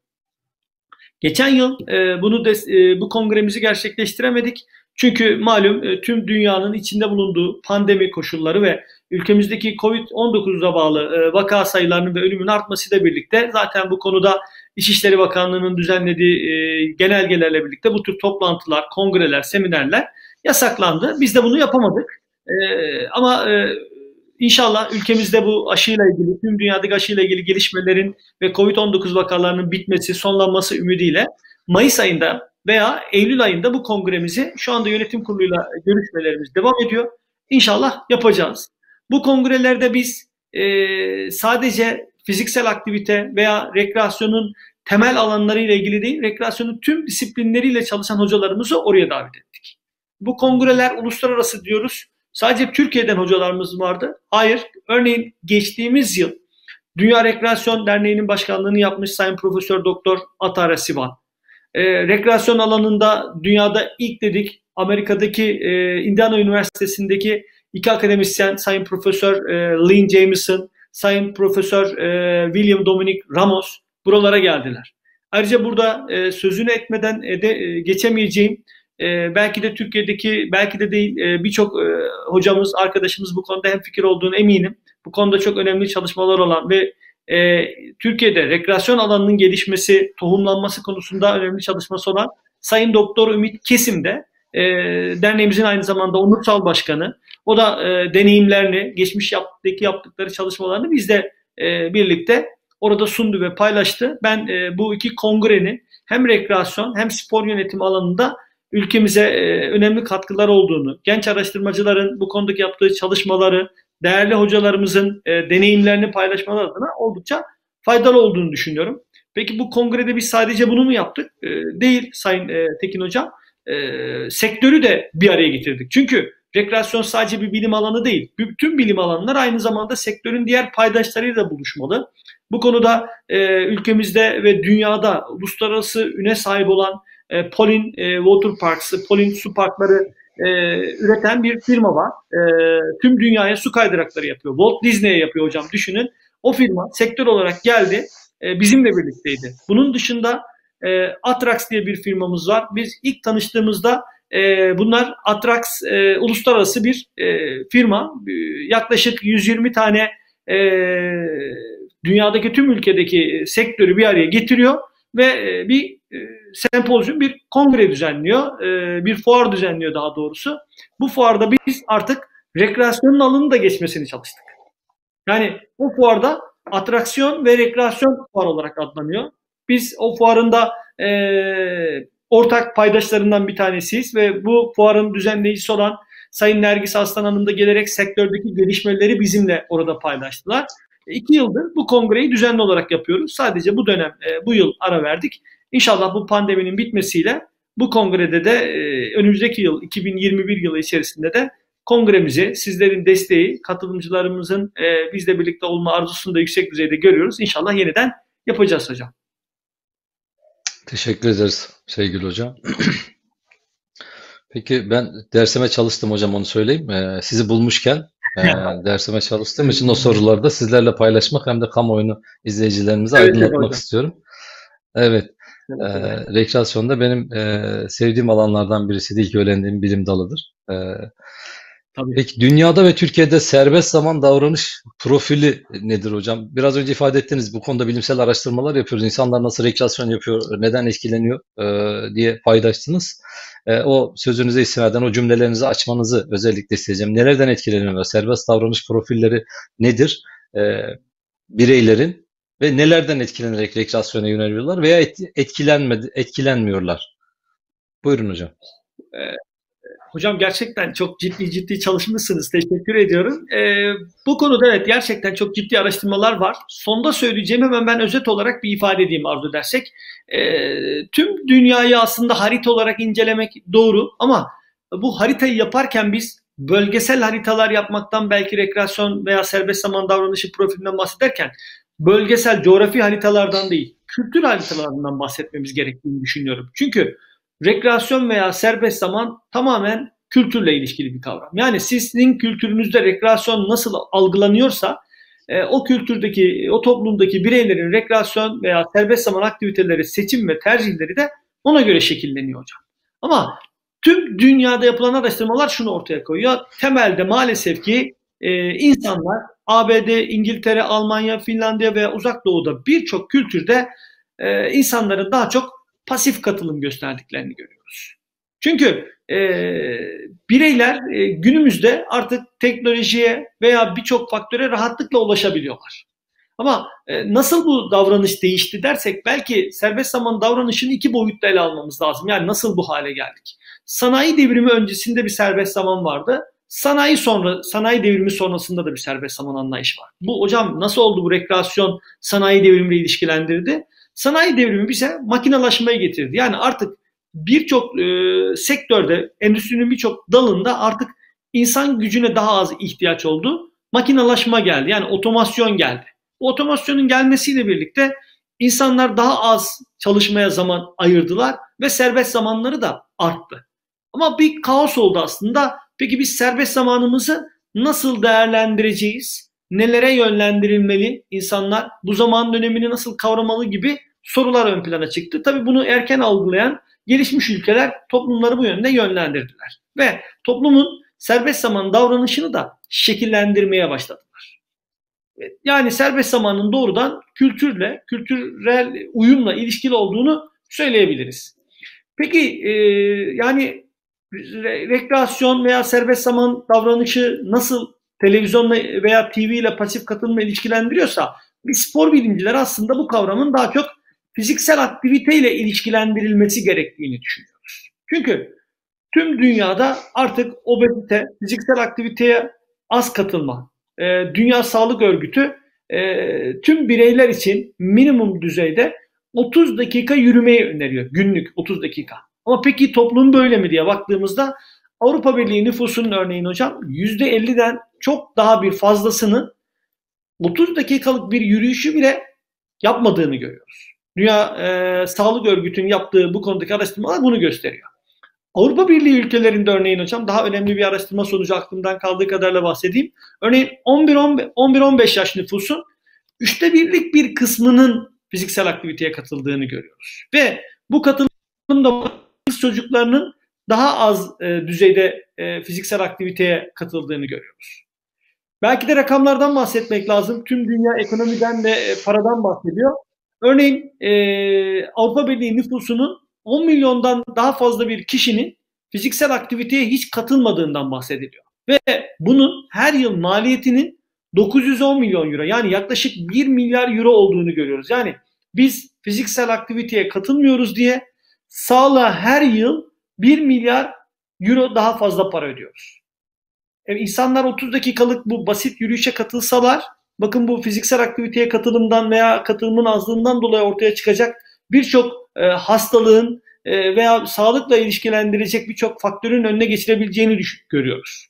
Speaker 2: Geçen yıl e, bunu de, e, bu kongremizi gerçekleştiremedik. Çünkü malum e, tüm dünyanın içinde bulunduğu pandemi koşulları ve ülkemizdeki Covid on dokuza bağlı e, vaka sayılarının ve ölümün artmasıyla birlikte zaten bu konuda İçişleri Bakanlığı'nın düzenlediği e, genelgelerle birlikte bu tür toplantılar, kongreler, seminerler yasaklandı. Biz de bunu yapamadık. E, ama e, İnşallah ülkemizde bu aşıyla ilgili, tüm dünyadaki aşıyla ilgili gelişmelerin ve Covid on dokuz vakalarının bitmesi, sonlanması ümidiyle Mayıs ayında veya Eylül ayında bu kongremizi şu anda yönetim kuruluyla görüşmelerimiz devam ediyor. İnşallah yapacağız. Bu kongrelerde biz e, sadece fiziksel aktivite veya rekreasyonun temel alanlarıyla ilgili değil, rekreasyonun tüm disiplinleriyle çalışan hocalarımızı oraya davet ettik. Bu kongreler uluslararası diyoruz. Sadece Türkiye'den hocalarımız vardı. Hayır. Örneğin geçtiğimiz yıl Dünya Rekreasyon Derneği'nin başkanlığını yapmış Sayın Profesör Doktor Atara Sivan. E, rekreasyon alanında dünyada ilk dedik Amerika'daki e, Indiana Üniversitesi'ndeki iki akademisyen Sayın Profesör e, Lynn Jameson, Sayın Profesör e, William Dominic Ramos buralara geldiler. Ayrıca burada e, sözünü etmeden ede, e, geçemeyeceğim Ee, belki de Türkiye'deki, belki de değil e, birçok e, hocamız, arkadaşımız bu konuda hemfikir olduğunu eminim. Bu konuda çok önemli çalışmalar olan ve e, Türkiye'de rekreasyon alanının gelişmesi, tohumlanması konusunda önemli çalışması olan Sayın Doktor Ümit Kesim de e, derneğimizin aynı zamanda onursal başkanı. O da e, deneyimlerini, geçmiş yaptığı yaptıkları çalışmalarını bizle e, birlikte orada sundu ve paylaştı. Ben e, bu iki kongrenin hem rekreasyon hem spor yönetimi alanında ülkemize e, önemli katkılar olduğunu, genç araştırmacıların bu konudaki yaptığı çalışmaları, değerli hocalarımızın e, deneyimlerini paylaşmaları adına oldukça faydalı olduğunu düşünüyorum. Peki bu kongrede biz sadece bunu mu yaptık? E, değil Sayın e, Tekin Hocam. E, sektörü de bir araya getirdik. Çünkü rekreasyon sadece bir bilim alanı değil. Bütün bilim alanları aynı zamanda sektörün diğer paydaşlarıyla buluşmalı. Bu konuda e, ülkemizde ve dünyada uluslararası üne sahip olan E, Polin e, Water Parks, Polin su parkları e, üreten bir firma var. E, tüm dünyaya su kaydırakları yapıyor. Walt Disney'e yapıyor hocam, düşünün. O firma sektör olarak geldi, e, bizimle birlikteydi. Bunun dışında e, Atrax diye bir firmamız var. Biz ilk tanıştığımızda e, bunlar Atrax e, uluslararası bir e, firma. E, yaklaşık yüz yirmi tane e, dünyadaki tüm ülkedeki sektörü bir araya getiriyor ve e, bir e, sempozyum, bir kongre düzenliyor, e, bir fuar düzenliyor daha doğrusu. Bu fuarda biz artık rekreasyonun alanını da geçmesini çalıştık. Yani o fuarda atraksiyon ve rekreasyon fuar olarak adlanıyor. Biz o fuarında e, ortak paydaşlarından bir tanesiyiz ve bu fuarın düzenleyicisi olan Sayın Nergis Aslan Hanım da gelerek sektördeki gelişmeleri bizimle orada paylaştılar. İki yıldır bu kongreyi düzenli olarak yapıyoruz. Sadece bu dönem, e, bu yıl ara verdik. İnşallah bu pandeminin bitmesiyle bu kongrede de e, önümüzdeki yıl iki bin yirmi bir yılı içerisinde de kongremizi, sizlerin desteği, katılımcılarımızın e, bizle birlikte olma arzusunu da yüksek düzeyde görüyoruz. İnşallah yeniden yapacağız hocam.
Speaker 1: Teşekkür ederiz sevgili hocam. Peki ben dersime çalıştım hocam, onu söyleyeyim. Ee, sizi bulmuşken e, dersime çalıştığım için o soruları da sizlerle paylaşmak hem de kamuoyunu, izleyicilerimizi
Speaker 2: Evet,
Speaker 1: aydınlatmak
Speaker 2: hocam.
Speaker 1: istiyorum. Evet.
Speaker 2: Evet,
Speaker 1: E,
Speaker 2: evet.
Speaker 1: rekreasyon da benim e, sevdiğim alanlardan birisi değil ki öğrendiğim bilim dalıdır. E,
Speaker 2: Tabii.
Speaker 1: peki dünyada ve Türkiye'de serbest zaman davranış profili nedir hocam? Biraz önce ifade ettiniz, bu konuda bilimsel araştırmalar yapıyoruz. İnsanlar nasıl rekreasyon yapıyor, neden etkileniyor e, diye paylaştınız. E, o sözünüze istinaden o cümlelerinizi açmanızı özellikle isteyeceğim. Nelerden etkileniyorlar? Serbest davranış profilleri nedir? E, bireylerin ve nelerden etkilenerek rekreasyona yöneliyorlar veya et, etkilenmedi, etkilenmiyorlar? Buyurun hocam.
Speaker 2: Ee, Hocam gerçekten çok ciddi ciddi çalışmışsınız. Teşekkür ediyorum. Ee, bu konuda evet gerçekten çok ciddi araştırmalar var. Sonda söyleyeceğim hemen ben özet olarak bir ifade edeyim arzu edersek. Ee, tüm dünyayı aslında harita olarak incelemek doğru ama bu haritayı yaparken biz bölgesel haritalar yapmaktan, belki rekreasyon veya serbest zaman davranışı profilinden bahsederken bölgesel coğrafi haritalardan değil, kültür haritalarından bahsetmemiz gerektiğini düşünüyorum. Çünkü rekreasyon veya serbest zaman tamamen kültürle ilişkili bir kavram. Yani sizin kültürünüzde rekreasyon nasıl algılanıyorsa e, o kültürdeki, o toplumdaki bireylerin rekreasyon veya serbest zaman aktiviteleri, seçim ve tercihleri de ona göre şekilleniyor hocam. Ama tüm dünyada yapılan araştırmalar şunu ortaya koyuyor. Temelde maalesef ki e, insanlar A B D, İngiltere, Almanya, Finlandiya ve Uzak Doğu'da birçok kültürde e, insanların daha çok pasif katılım gösterdiklerini görüyoruz. Çünkü e, bireyler e, günümüzde artık teknolojiye veya birçok faktöre rahatlıkla ulaşabiliyorlar. Ama e, nasıl bu davranış değişti dersek belki serbest zaman davranışını iki boyutta ele almamız lazım. Yani nasıl bu hale geldik? Sanayi devrimi öncesinde bir serbest zaman vardı. Sanayi sonra sanayi devrimi sonrasında da bir serbest zaman anlayışı var. Bu hocam nasıl oldu bu rekreasyon sanayi devrimiyle ilişkilendirdi? Sanayi devrimi bize makinalaşmayı getirdi. Yani artık birçok e, sektörde, endüstrinin birçok dalında artık insan gücüne daha az ihtiyaç oldu. Makinalaşma geldi. Yani otomasyon geldi. Bu otomasyonun gelmesiyle birlikte insanlar daha az çalışmaya zaman ayırdılar ve serbest zamanları da arttı. Ama bir kaos oldu aslında. Peki biz serbest zamanımızı nasıl değerlendireceğiz? Nelere yönlendirilmeli insanlar? Bu zaman dönemini nasıl kavramalı gibi sorular ön plana çıktı. Tabii bunu erken algılayan gelişmiş ülkeler toplumları bu yönde yönlendirdiler. Ve toplumun serbest zaman davranışını da şekillendirmeye başladılar. Yani serbest zamanın doğrudan kültürle, kültürel uyumla ilişkili olduğunu söyleyebiliriz. Peki e, yani re rekreasyon veya serbest zaman davranışı nasıl televizyonla veya T V ile pasif katılımla ilişkilendiriyorsa biz spor bilimciler aslında bu kavramın daha çok fiziksel aktiviteyle ilişkilendirilmesi gerektiğini düşünüyoruz. Çünkü tüm dünyada artık obezite, fiziksel aktiviteye az katılma, e, Dünya Sağlık Örgütü e, tüm bireyler için minimum düzeyde otuz dakika yürümeyi öneriyor. Günlük otuz dakika. Ama peki toplum böyle mi diye baktığımızda Avrupa Birliği nüfusunun örneğin hocam yüzde elliden çok daha bir fazlasının otuz dakikalık bir yürüyüşü bile yapmadığını görüyoruz. Dünya e, Sağlık Örgütü'nün yaptığı bu konudaki araştırmalar bunu gösteriyor. Avrupa Birliği ülkelerinde örneğin hocam daha önemli bir araştırma sonucu aklımdan kaldığı kadarıyla bahsedeyim. Örneğin on bir on beş yaş nüfusun üçte birlik bir kısmının fiziksel aktiviteye katıldığını görüyoruz. Ve bu katılımda kız çocuklarının daha az e, düzeyde e, fiziksel aktiviteye katıldığını görüyoruz. Belki de rakamlardan bahsetmek lazım. Tüm dünya ekonomiden ve e, paradan bahsediyor. Örneğin e, Avrupa Birliği nüfusunun on milyondan daha fazla bir kişinin fiziksel aktiviteye hiç katılmadığından bahsediliyor. Ve bunun her yıl maliyetinin dokuz yüz on milyon euro yani yaklaşık bir milyar euro olduğunu görüyoruz. Yani biz fiziksel aktiviteye katılmıyoruz diye sağlığa her yıl bir milyar euro daha fazla para ödüyoruz. Yani insanlar otuz dakikalık bu basit yürüyüşe katılsalar, bakın bu fiziksel aktiviteye katılımdan veya katılımın azlığından dolayı ortaya çıkacak birçok e, hastalığın e, veya sağlıkla ilişkilendirecek birçok faktörün önüne geçirebileceğini düşün, görüyoruz.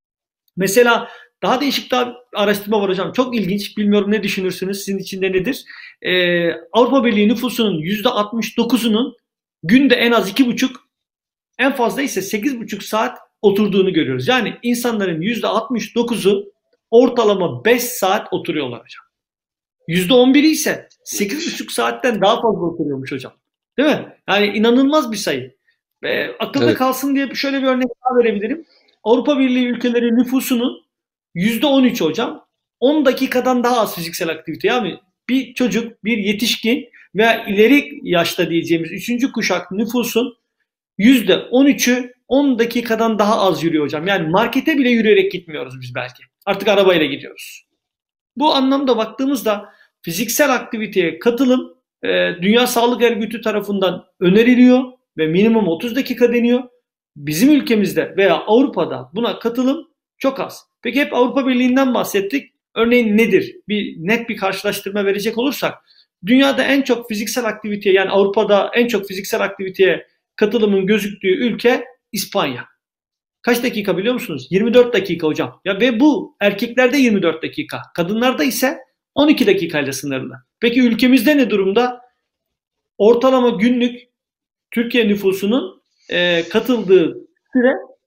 Speaker 2: Mesela daha değişik daha araştırma var hocam. Çok ilginç. Bilmiyorum ne düşünürsünüz? Sizin için de nedir? Ee, Avrupa Birliği nüfusunun yüzde altmış dokuzunun günde en az iki buçuk, en fazla ise sekiz buçuk saat oturduğunu görüyoruz. Yani insanların yüzde altmış dokuzu ortalama beş saat oturuyorlar hocam. yüzde on biri ise sekiz buçuk saatten daha fazla oturuyormuş hocam. Değil mi? Yani inanılmaz bir sayı. Ve akılda evet. kalsın diye şöyle bir örnek daha verebilirim. Avrupa Birliği ülkeleri nüfusunun yüzde on üç hocam on dakikadan daha az fiziksel aktivite. Yani bir çocuk, bir yetişkin veya ileri yaşta diyeceğimiz üçüncü kuşak nüfusun yüzde on üçü on dakikadan daha az yürüyor hocam. Yani markete bile yürüyerek gitmiyoruz biz belki. Artık arabayla gidiyoruz. Bu anlamda baktığımızda fiziksel aktiviteye katılım e, Dünya Sağlık Örgütü tarafından öneriliyor ve minimum otuz dakika deniyor. Bizim ülkemizde veya Avrupa'da buna katılım çok az. Peki hep Avrupa Birliği'nden bahsettik. Örneğin nedir? Bir net bir karşılaştırma verecek olursak dünyada en çok fiziksel aktiviteye yani Avrupa'da en çok fiziksel aktiviteye katılımın gözüktüğü ülke İspanya. Kaç dakika biliyor musunuz? yirmi dört dakika hocam. Ya ve bu erkeklerde yirmi dört dakika. Kadınlarda ise on iki dakikayla sınırlı. Peki ülkemizde ne durumda? Ortalama günlük Türkiye nüfusunun e, katıldığı süre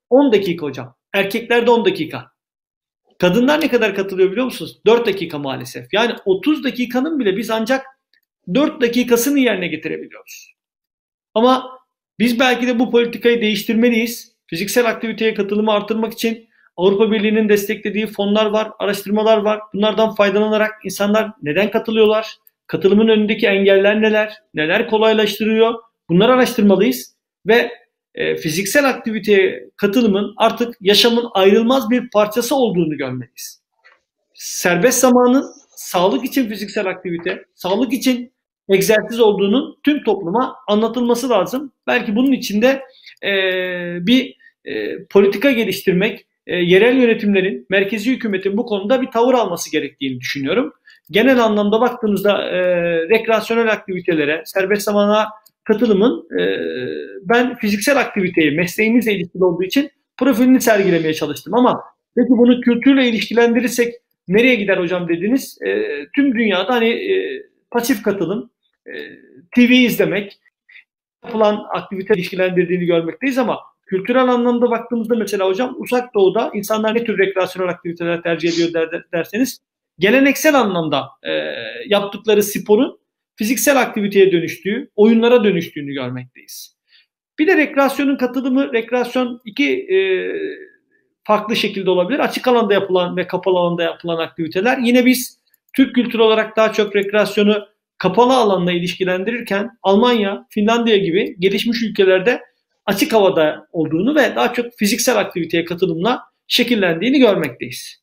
Speaker 2: on dakika hocam. Erkeklerde on dakika. Kadınlar ne kadar katılıyor biliyor musunuz? dört dakika maalesef. Yani otuz dakikanın bile biz ancak dört dakikasını yerine getirebiliyoruz. Ama biz belki de bu politikayı değiştirmeliyiz. Fiziksel aktiviteye katılımı artırmak için Avrupa Birliği'nin desteklediği fonlar var, araştırmalar var. Bunlardan faydalanarak insanlar neden katılıyorlar? Katılımın önündeki engeller neler? Neler kolaylaştırıyor? Bunları araştırmalıyız ve e, fiziksel aktiviteye katılımın artık yaşamın ayrılmaz bir parçası olduğunu görmeliyiz. Serbest zamanın sağlık için fiziksel aktivite, sağlık için egzersiz olduğunun tüm topluma anlatılması lazım. Belki bunun için de e, bir e, politika geliştirmek, e, yerel yönetimlerin, merkezi hükümetin bu konuda bir tavır alması gerektiğini düşünüyorum. Genel anlamda baktığımızda e, rekreasyonel aktivitelere, serbest zamana katılımın e, ben fiziksel aktiviteyi mesleğimizle ilişkili olduğu için profilini sergilemeye çalıştım. Ama peki bunu kültürle ilişkilendirirsek nereye gider hocam dediniz? E, tüm dünyada hani e, pasif katılım, e, T V izlemek, yapılan aktivite ilişkilendirdiğini görmekteyiz ama kültürel anlamda baktığımızda mesela hocam Uzak Doğu'da insanlar ne tür rekreasyonel aktiviteler tercih ediyor der, derseniz geleneksel anlamda e, yaptıkları sporun fiziksel aktiviteye dönüştüğü, oyunlara dönüştüğünü görmekteyiz. Bir de rekreasyonun katılımı, rekreasyon iki e, farklı şekilde olabilir. Açık alanda yapılan ve kapalı alanda yapılan aktiviteler. Yine biz Türk kültürü olarak daha çok rekreasyonu kapalı alanla ilişkilendirirken Almanya, Finlandiya gibi gelişmiş ülkelerde açık havada olduğunu ve daha çok fiziksel aktiviteye katılımla şekillendiğini görmekteyiz.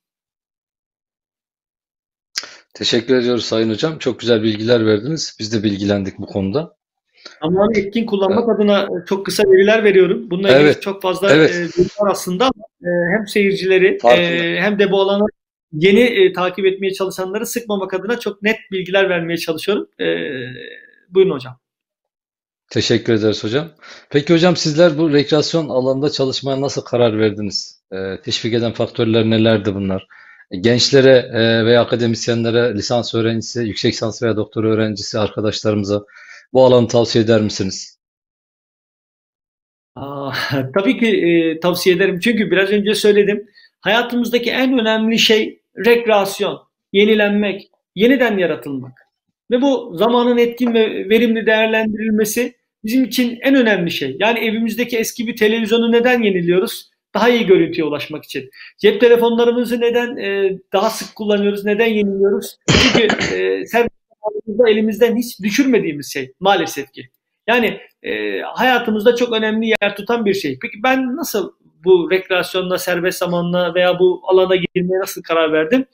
Speaker 1: Teşekkür ediyoruz Sayın Hocam. Çok güzel bilgiler verdiniz. Biz de bilgilendik bu konuda.
Speaker 2: Ama etkin kullanmak evet. adına çok kısa veriler veriyorum. Bununla ilgili evet. çok fazla evet. e, var aslında. E, hem seyircileri e, hem de bu alanı yeni e, takip etmeye çalışanları sıkmamak adına çok net bilgiler vermeye çalışıyorum. E, buyurun hocam.
Speaker 1: Teşekkür ederiz hocam. Peki hocam sizler bu rekreasyon alanında çalışmaya nasıl karar verdiniz? E, teşvik eden faktörler nelerdi bunlar? E, gençlere e, veya akademisyenlere, lisans öğrencisi, yüksek lisans veya doktora öğrencisi arkadaşlarımıza bu alanı tavsiye eder misiniz?
Speaker 2: Aa, tabii ki e, tavsiye ederim. Çünkü biraz önce söyledim. Hayatımızdaki en önemli şey rekreasyon, yenilenmek, yeniden yaratılmak. Ve bu zamanın etkin ve verimli değerlendirilmesi bizim için en önemli şey. Yani evimizdeki eski bir televizyonu neden yeniliyoruz? Daha iyi görüntüye ulaşmak için. Cep telefonlarımızı neden e, daha sık kullanıyoruz? Neden yeniliyoruz? Çünkü e, servislerimizde elimizden hiç düşürmediğimiz şey maalesef ki. Yani e, hayatımızda çok önemli yer tutan bir şey. Peki ben nasıl bu rekreasyonla, serbest zamanla veya bu alana girmeye nasıl karar verdim?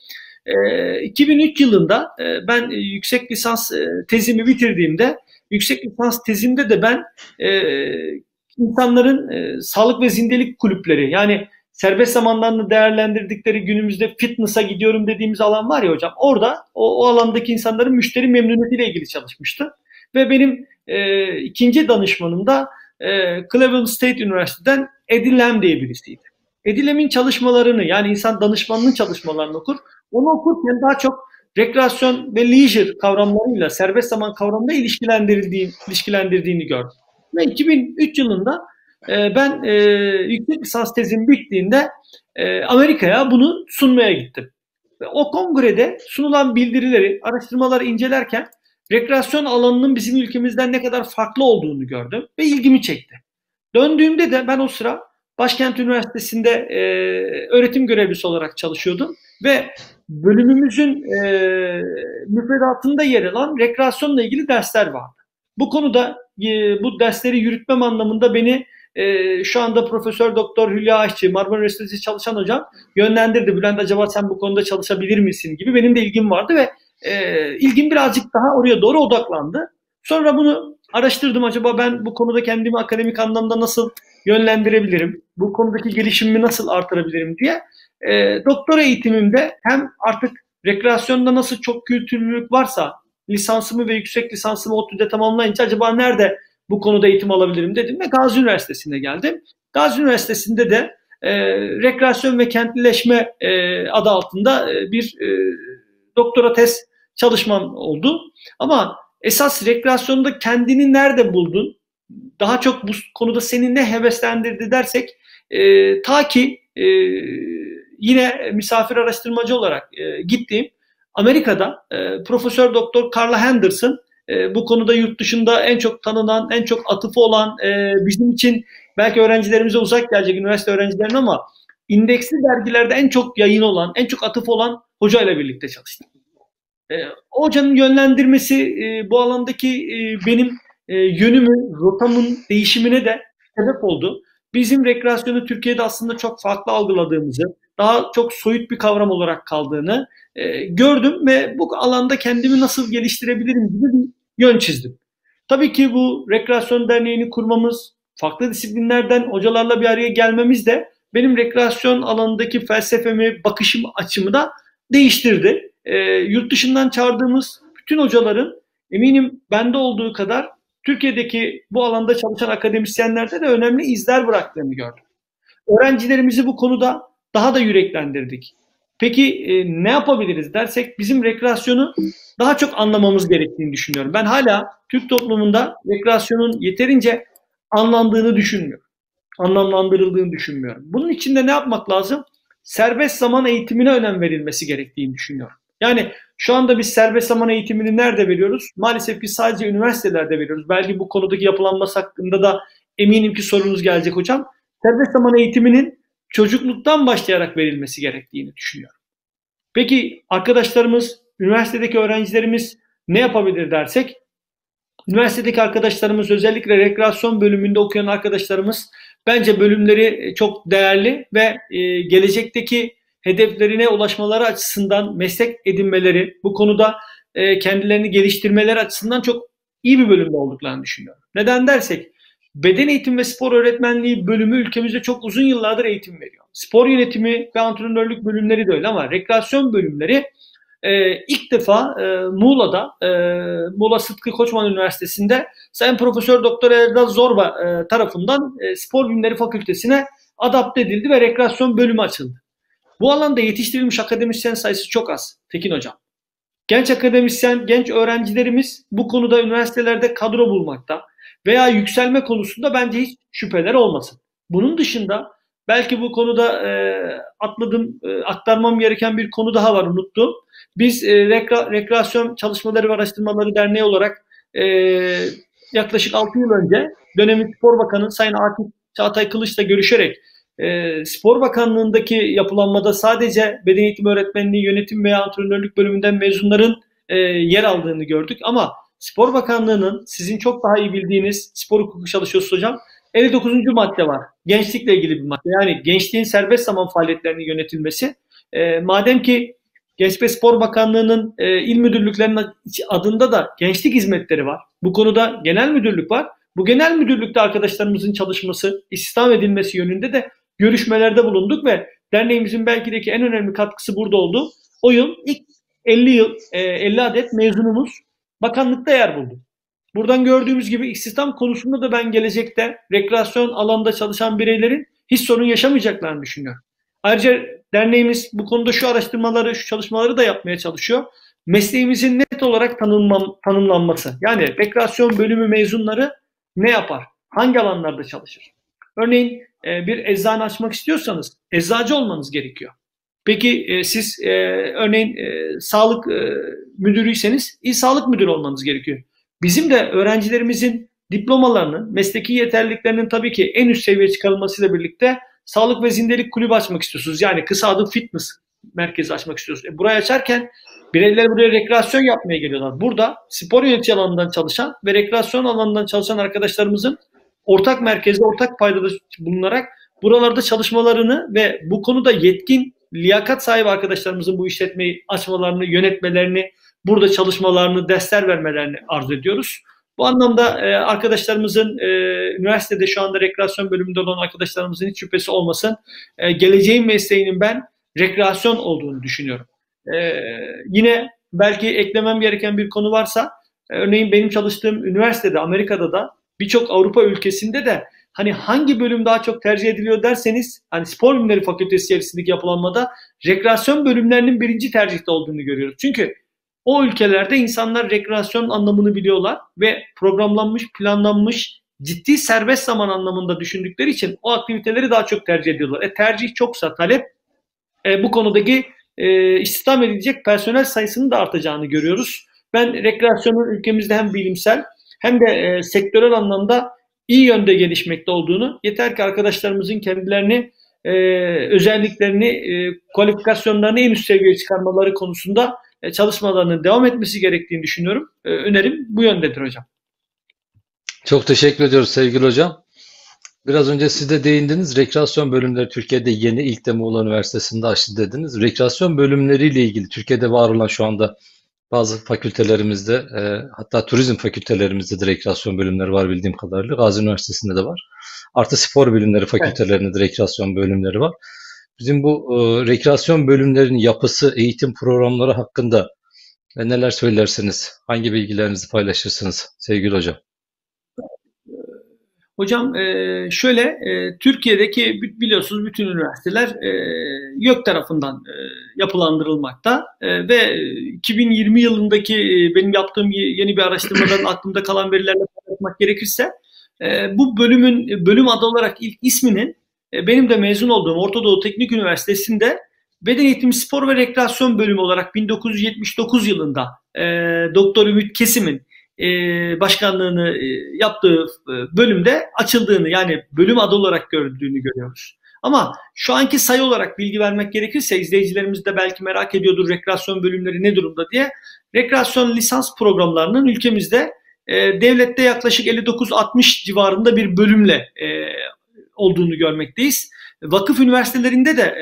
Speaker 2: E, iki bin üç yılında e, ben yüksek lisans e, tezimi bitirdiğimde, yüksek lisans tezimde de ben e, insanların e, sağlık ve zindelik kulüpleri, yani serbest zamanlarını değerlendirdikleri günümüzde fitness'a gidiyorum dediğimiz alan var ya hocam, orada o, o alandaki insanların müşteri memnuniyetiyle ilgili çalışmıştı. Ve benim e, ikinci danışmanım da e, Cleveland State Üniversitesi'den Eddie Lam diye birisiydi. Eddie Lam'in çalışmalarını, yani insan danışmanının çalışmalarını okur. Onu okurken daha çok rekreasyon ve leisure kavramlarıyla, serbest zaman kavramıyla ilişkilendirildiğini, ilişkilendirdiğini gördüm. Ve iki bin üç yılında e, ben e, yüksek lisans tezim bittiğinde e, Amerika'ya bunu sunmaya gittim. Ve o kongrede sunulan bildirileri, araştırmaları incelerken rekreasyon alanının bizim ülkemizden ne kadar farklı olduğunu gördüm ve ilgimi çekti. Döndüğümde de ben o sıra Başkent Üniversitesi'nde e, öğretim görevlisi olarak çalışıyordum ve bölümümüzün e, müfredatında yer alan rekreasyonla ilgili dersler vardı. Bu konuda e, bu dersleri yürütmem anlamında beni e, şu anda Profesör Doktor Hülya Aşçı, Marmara Üniversitesi çalışan hocam yönlendirdi. Bülent, acaba sen bu konuda çalışabilir misin gibi. Benim de ilgim vardı ve e, ilgim birazcık daha oraya doğru odaklandı. Sonra bunu araştırdım. Acaba ben bu konuda kendimi akademik anlamda nasıl yönlendirebilirim? Bu konudaki gelişimimi nasıl artırabilirim diye. E, doktora eğitimimde hem artık rekreasyonda nasıl çok kültürlülük varsa lisansımı ve yüksek lisansımı ODTÜ'de tamamlayınca acaba nerede bu konuda eğitim alabilirim dedim ve Gazi Üniversitesi'ne geldim. Gazi Üniversitesi'nde de e, rekreasyon ve kentlileşme e, adı altında e, bir e, doktora tez çalışmam oldu. Ama esas rekreasyonda kendini nerede buldun? Daha çok bu konuda seni ne heveslendirdi dersek E, ta ki e, yine misafir araştırmacı olarak e, gittiğim Amerika'da e, Profesör Doktor Carla Henderson, e, bu konuda yurt dışında en çok tanınan, en çok atıfı olan, e, bizim için belki öğrencilerimize uzak gelecek, üniversite öğrencilerine, ama indeksli dergilerde en çok yayın olan, en çok atıf olan hocayla birlikte çalıştım. E, hocanın yönlendirmesi e, bu alandaki e, benim e, yönümü, rotamın değişimine de sebep oldu. Bizim rekreasyonu Türkiye'de aslında çok farklı algıladığımızı, daha çok soyut bir kavram olarak kaldığını e, gördüm ve bu alanda kendimi nasıl geliştirebilirim gibi bir yön çizdim. Tabii ki bu rekreasyon derneğini kurmamız, farklı disiplinlerden hocalarla bir araya gelmemiz de benim rekreasyon alanındaki felsefemi, bakışım, açımı da değiştirdi. E, yurt dışından çağırdığımız bütün hocaların eminim bende olduğu kadar Türkiye'deki bu alanda çalışan akademisyenlerde de önemli izler bıraktığını gördüm. Öğrencilerimizi bu konuda daha da yüreklendirdik. Peki e, ne yapabiliriz dersek, bizim rekreasyonu daha çok anlamamız gerektiğini düşünüyorum. Ben hala Türk toplumunda rekreasyonun yeterince anlandığını düşünmüyorum. Anlamlandırıldığını düşünmüyorum. Bunun için de ne yapmak lazım? Serbest zaman eğitimine önem verilmesi gerektiğini düşünüyorum. Yani şu anda biz serbest zaman eğitimini nerede veriyoruz? Maalesef ki sadece üniversitelerde veriyoruz. Belki bu konudaki yapılanması hakkında da eminim ki sorunuz gelecek hocam. Serbest zaman eğitiminin çocukluktan başlayarak verilmesi gerektiğini düşünüyorum. Peki arkadaşlarımız, üniversitedeki öğrencilerimiz ne yapabilir dersek, üniversitedeki arkadaşlarımız, özellikle rekreasyon bölümünde okuyan arkadaşlarımız, bence bölümleri çok değerli ve e, gelecekteki hedeflerine ulaşmaları açısından, meslek edinmeleri, bu konuda e, kendilerini geliştirmeleri açısından çok iyi bir bölümde olduklarını düşünüyorum. Neden dersek, beden eğitimi ve spor öğretmenliği bölümü ülkemizde çok uzun yıllardır eğitim veriyor. Spor yönetimi ve antrenörlük bölümleri de öyle, ama rekreasyon bölümleri e, ilk defa e, Muğla'da, e, Muğla Sıtkı Koçman Üniversitesi'nde Sayın Profesör Doktor Erdal Zorba e, tarafından e, Spor Bilimleri Fakültesine adapte edildi ve rekreasyon bölümü açıldı. Bu alanda yetiştirilmiş akademisyen sayısı çok az Tekin Hocam. Genç akademisyen, genç öğrencilerimiz bu konuda üniversitelerde kadro bulmakta veya yükselme konusunda bence hiç şüpheler olmasın. Bunun dışında belki bu konuda e, atladım, e, aktarmam gereken bir konu daha var, unuttum. Biz e, rekre, Rekreasyon Çalışmaları ve Araştırmaları Derneği olarak e, yaklaşık altı yıl önce dönemin Spor Bakanı Sayın Akif Çağatay Kılıç'la görüşerek e, Spor Bakanlığı'ndaki yapılanmada sadece beden eğitimi öğretmenliği, yönetim veya antrenörlük bölümünden mezunların e, yer aldığını gördük. Ama Spor Bakanlığı'nın, sizin çok daha iyi bildiğiniz, spor hukuku çalışıyorsunuz hocam, elli dokuzuncu madde var. Gençlikle ilgili bir madde. Yani gençliğin serbest zaman faaliyetlerinin yönetilmesi. E, madem ki Genç ve Spor Bakanlığı'nın e, il müdürlüklerinin adında da gençlik hizmetleri var. Bu konuda genel müdürlük var. Bu genel müdürlükte arkadaşlarımızın çalışması, istihdam edilmesi yönünde de görüşmelerde bulunduk ve derneğimizin belki de ki en önemli katkısı burada oldu. O yıl ilk elli yıl, e, elli adet mezunumuz bakanlıkta yer buldu. Buradan gördüğümüz gibi istihdam konusunda da ben gelecekte rekreasyon alanında çalışan bireylerin hiç sorun yaşamayacaklarını düşünüyorum. Ayrıca derneğimiz bu konuda şu araştırmaları, şu çalışmaları da yapmaya çalışıyor. Mesleğimizin net olarak tanımlan, tanımlanması. Yani rekreasyon bölümü mezunları ne yapar? Hangi alanlarda çalışır? Örneğin e, bir eczane açmak istiyorsanız eczacı olmanız gerekiyor. Peki e, siz e, örneğin e, sağlık e, müdürüyseniz il sağlık müdürü olmanız gerekiyor. Bizim de öğrencilerimizin diplomalarının, mesleki yeterliliklerinin tabii ki en üst seviyeye çıkarılmasıyla birlikte sağlık ve zindelik kulübü açmak istiyorsunuz. Yani kısa adı fitness merkezi açmak istiyorsunuz. E, burayı açarken bireyler buraya rekreasyon yapmaya geliyorlar. Burada spor yönetici alanından çalışan ve rekreasyon alanından çalışan arkadaşlarımızın ortak merkezde, ortak paydada bulunarak buralarda çalışmalarını ve bu konuda yetkin, liyakat sahibi arkadaşlarımızın bu işletmeyi açmalarını, yönetmelerini, burada çalışmalarını, dersler vermelerini arzu ediyoruz. Bu anlamda e, arkadaşlarımızın, e, üniversitede şu anda rekreasyon bölümünde olan arkadaşlarımızın hiç şüphesi olmasın. E, geleceğin mesleğinin ben rekreasyon olduğunu düşünüyorum. E, yine belki eklemem gereken bir konu varsa, e, örneğin benim çalıştığım üniversitede, Amerika'da da birçok Avrupa ülkesinde de hani hangi bölüm daha çok tercih ediliyor derseniz, hani Spor Bilimleri Fakültesi içerisindeki yapılanmada rekreasyon bölümlerinin birinci tercihte olduğunu görüyoruz. Çünkü o ülkelerde insanlar rekreasyon anlamını biliyorlar ve programlanmış, planlanmış, ciddi serbest zaman anlamında düşündükleri için o aktiviteleri daha çok tercih ediyorlar. E, tercih çoksa talep, e, bu konudaki e, istihdam edilecek personel sayısının da artacağını görüyoruz. Ben rekreasyonun ülkemizde hem bilimsel hem de e, sektörel anlamda iyi yönde gelişmekte olduğunu, yeter ki arkadaşlarımızın kendilerini, e, özelliklerini, e, kualifikasyonlarını en üst seviyeye çıkarmaları konusunda e, çalışmalarının devam etmesi gerektiğini düşünüyorum. E, önerim bu yöndedir hocam.
Speaker 1: Çok teşekkür ediyoruz sevgili hocam. Biraz önce siz de değindiniz. Rekreasyon bölümleri Türkiye'de yeni, ilk de Muğla Üniversitesi'nde açtı dediniz. Rekreasyon bölümleriyle ilgili Türkiye'de var olan şu anda bazı fakültelerimizde, e, hatta turizm fakültelerimizde de rekreasyon bölümleri var bildiğim kadarıyla. Gazi Üniversitesi'nde de var. Artı spor bilimleri fakültelerinde de rekreasyon bölümleri var. Bizim bu e, rekreasyon bölümlerinin yapısı, eğitim programları hakkında e, neler söylersiniz? Hangi bilgilerinizi paylaşırsınız sevgili hocam?
Speaker 2: Hocam e, şöyle, e, Türkiye'deki biliyorsunuz bütün üniversiteler e, YÖK tarafından e, yapılandırılmakta e, ve iki bin yirmi yılındaki e, benim yaptığım yeni bir araştırmadan aklımda kalan verilerle paylaşmak gerekirse e, bu bölümün bölüm adı olarak ilk isminin e, benim de mezun olduğum Orta Doğu Teknik Üniversitesi'nde Beden Eğitimi, Spor ve Rekreasyon bölümü olarak bin dokuz yüz yetmiş dokuz yılında e, Doktor Ümit Kesim'in başkanlığını yaptığı bölümde açıldığını, yani bölüm adı olarak gördüğünü görüyoruz. Ama şu anki sayı olarak bilgi vermek gerekirse, izleyicilerimiz de belki merak ediyordur rekreasyon bölümleri ne durumda diye. Rekreasyon lisans programlarının ülkemizde devlette yaklaşık elli dokuz altmış civarında bir bölümle olduğunu görmekteyiz. Vakıf üniversitelerinde de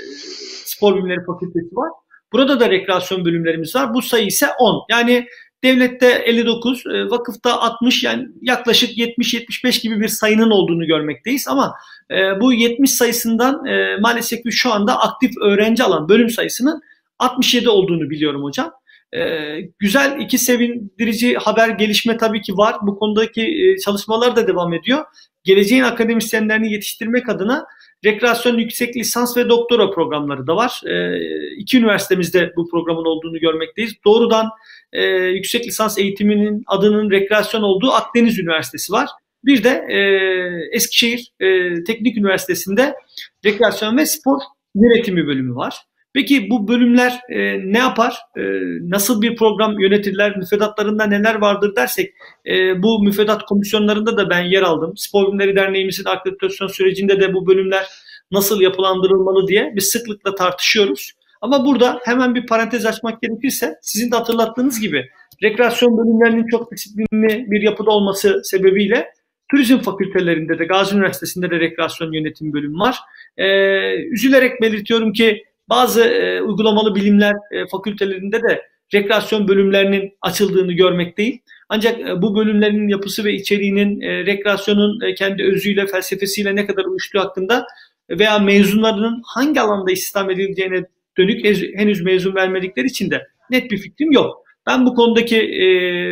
Speaker 2: spor bilimleri fakültesi var. Burada da rekreasyon bölümlerimiz var. Bu sayı ise on. Yani devlette elli dokuz, vakıfta altmış, yani yaklaşık yetmiş yetmiş beş gibi bir sayının olduğunu görmekteyiz. Ama e, bu yetmiş sayısından e, maalesef ki şu anda aktif öğrenci alan bölüm sayısının altmış yedi olduğunu biliyorum hocam. E, güzel, iki sevindirici haber, gelişme tabii ki var. Bu konudaki e, çalışmalar da devam ediyor. Geleceğin akademisyenlerini yetiştirmek adına rekreasyon yüksek lisans ve doktora programları da var. E, iki üniversitemizde bu programın olduğunu görmekteyiz. Doğrudan e, yüksek lisans eğitiminin adının rekreasyon olduğu Akdeniz Üniversitesi var. Bir de e, Eskişehir e, Teknik Üniversitesi'nde rekreasyon ve spor yönetimi bölümü var. Peki bu bölümler e, ne yapar? E, nasıl bir program yönetirler? Müfredatlarında neler vardır dersek, e, bu müfredat komisyonlarında da ben yer aldım. Spor Bilimleri Derneğimizin akreditasyon sürecinde de bu bölümler nasıl yapılandırılmalı diye biz sıklıkla tartışıyoruz. Ama burada hemen bir parantez açmak gerekirse, sizin de hatırlattığınız gibi rekreasyon bölümlerinin çok disiplinli bir yapıda olması sebebiyle turizm fakültelerinde de, Gazi Üniversitesi'nde de rekreasyon yönetim bölümü var. E, üzülerek belirtiyorum ki bazı e, uygulamalı bilimler e, fakültelerinde de rekreasyon bölümlerinin açıldığını görmekteyim. Ancak e, bu bölümlerin yapısı ve içeriğinin e, rekreasyonun e, kendi özüyle, felsefesiyle ne kadar uyuştuğu hakkında veya mezunlarının hangi alanda istihdam edileceğine dönük henüz mezun vermedikleri için de net bir fikrim yok. Ben bu konudaki e,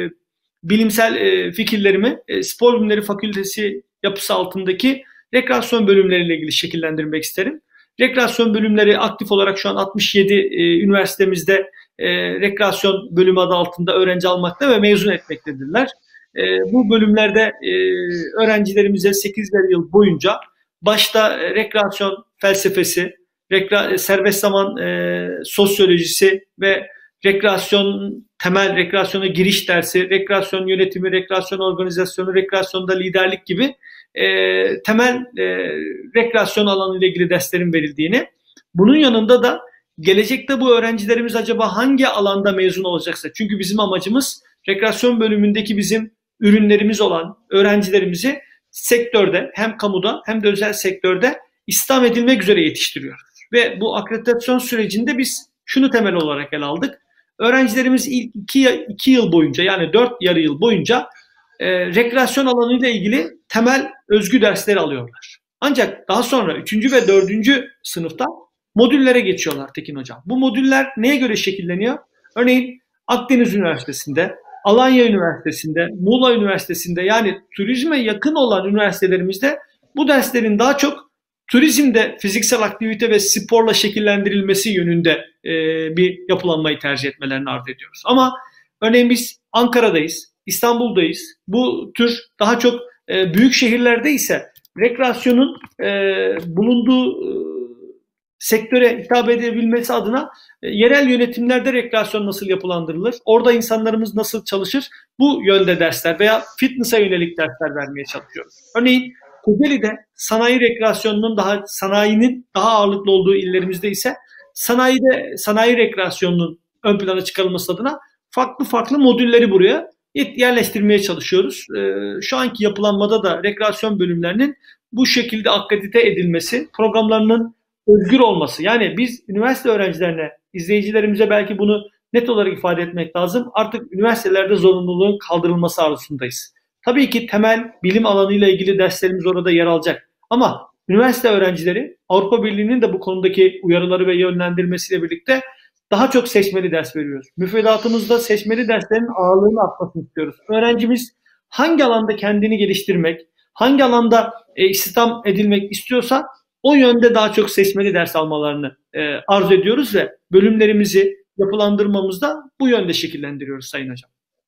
Speaker 2: bilimsel e, fikirlerimi e, Spor Bilimleri Fakültesi yapısı altındaki rekreasyon bölümleriyle ilgili şekillendirmek isterim. Rekreasyon bölümleri aktif olarak şu an altmış yedi e, üniversitemizde e, rekreasyon bölümü adı altında öğrenci almakta ve mezun etmektedirler. E, bu bölümlerde e, öğrencilerimize sekizer yıl boyunca başta e, rekreasyon felsefesi, rekre, serbest zaman e, sosyolojisi ve rekreasyon temel rekreasyona giriş dersi, rekreasyon yönetimi, rekreasyon organizasyonu, rekreasyonda liderlik gibi e, temel e, rekreasyon alanı ile ilgili derslerin verildiğini, bunun yanında da gelecekte bu öğrencilerimiz acaba hangi alanda mezun olacaksa, çünkü bizim amacımız rekreasyon bölümündeki bizim ürünlerimiz olan öğrencilerimizi sektörde, hem kamuda hem de özel sektörde istihdam edilmek üzere yetiştiriyoruz. Ve bu akreditasyon sürecinde biz şunu temel olarak ele aldık. Öğrencilerimiz ilk iki, iki yıl boyunca, yani dört yarı yıl boyunca e, rekreasyon alanıyla ilgili temel özgü dersleri alıyorlar. Ancak daha sonra üçüncü ve dördüncü sınıfta modüllere geçiyorlar Tekin Hocam. Bu modüller neye göre şekilleniyor? Örneğin Akdeniz Üniversitesi'nde, Alanya Üniversitesi'nde, Muğla Üniversitesi'nde, yani turizme yakın olan üniversitelerimizde bu derslerin daha çok turizmde fiziksel aktivite ve sporla şekillendirilmesi yönünde e, bir yapılanmayı tercih etmelerini arz ediyoruz. Ama örneğin biz Ankara'dayız, İstanbul'dayız. Bu tür daha çok E, büyük şehirlerde ise rekreasyonun e, bulunduğu e, sektöre hitap edebilmesi adına e, yerel yönetimlerde rekreasyon nasıl yapılandırılır? Orada insanlarımız nasıl çalışır? Bu yönde dersler veya fitness'a yönelik dersler vermeye çalışıyoruz. Örneğin Kocaeli'de sanayi rekreasyonunun daha sanayinin daha ağırlıklı olduğu illerimizde ise sanayide sanayi rekreasyonunun ön plana çıkarılması adına farklı farklı modülleri buraya yerleştirmeye çalışıyoruz. Ee, şu anki yapılanmada da rekreasyon bölümlerinin bu şekilde akredite edilmesi, programlarının özgür olması. Yani biz üniversite öğrencilerine, izleyicilerimize belki bunu net olarak ifade etmek lazım. Artık üniversitelerde zorunluluğun kaldırılması arzusundayız. Tabii ki temel bilim alanıyla ilgili derslerimiz orada yer alacak. Ama üniversite öğrencileri Avrupa Birliği'nin de bu konudaki uyarıları ve yönlendirmesiyle birlikte daha çok seçmeli ders veriyoruz. Müfredatımızda seçmeli derslerin ağırlığını artmasını istiyoruz. Öğrencimiz hangi alanda kendini geliştirmek, hangi alanda e, istihdam edilmek istiyorsa o yönde daha çok seçmeli ders almalarını e, arzu ediyoruz ve bölümlerimizi yapılandırmamızda bu yönde şekillendiriyoruz Sayın Hocam.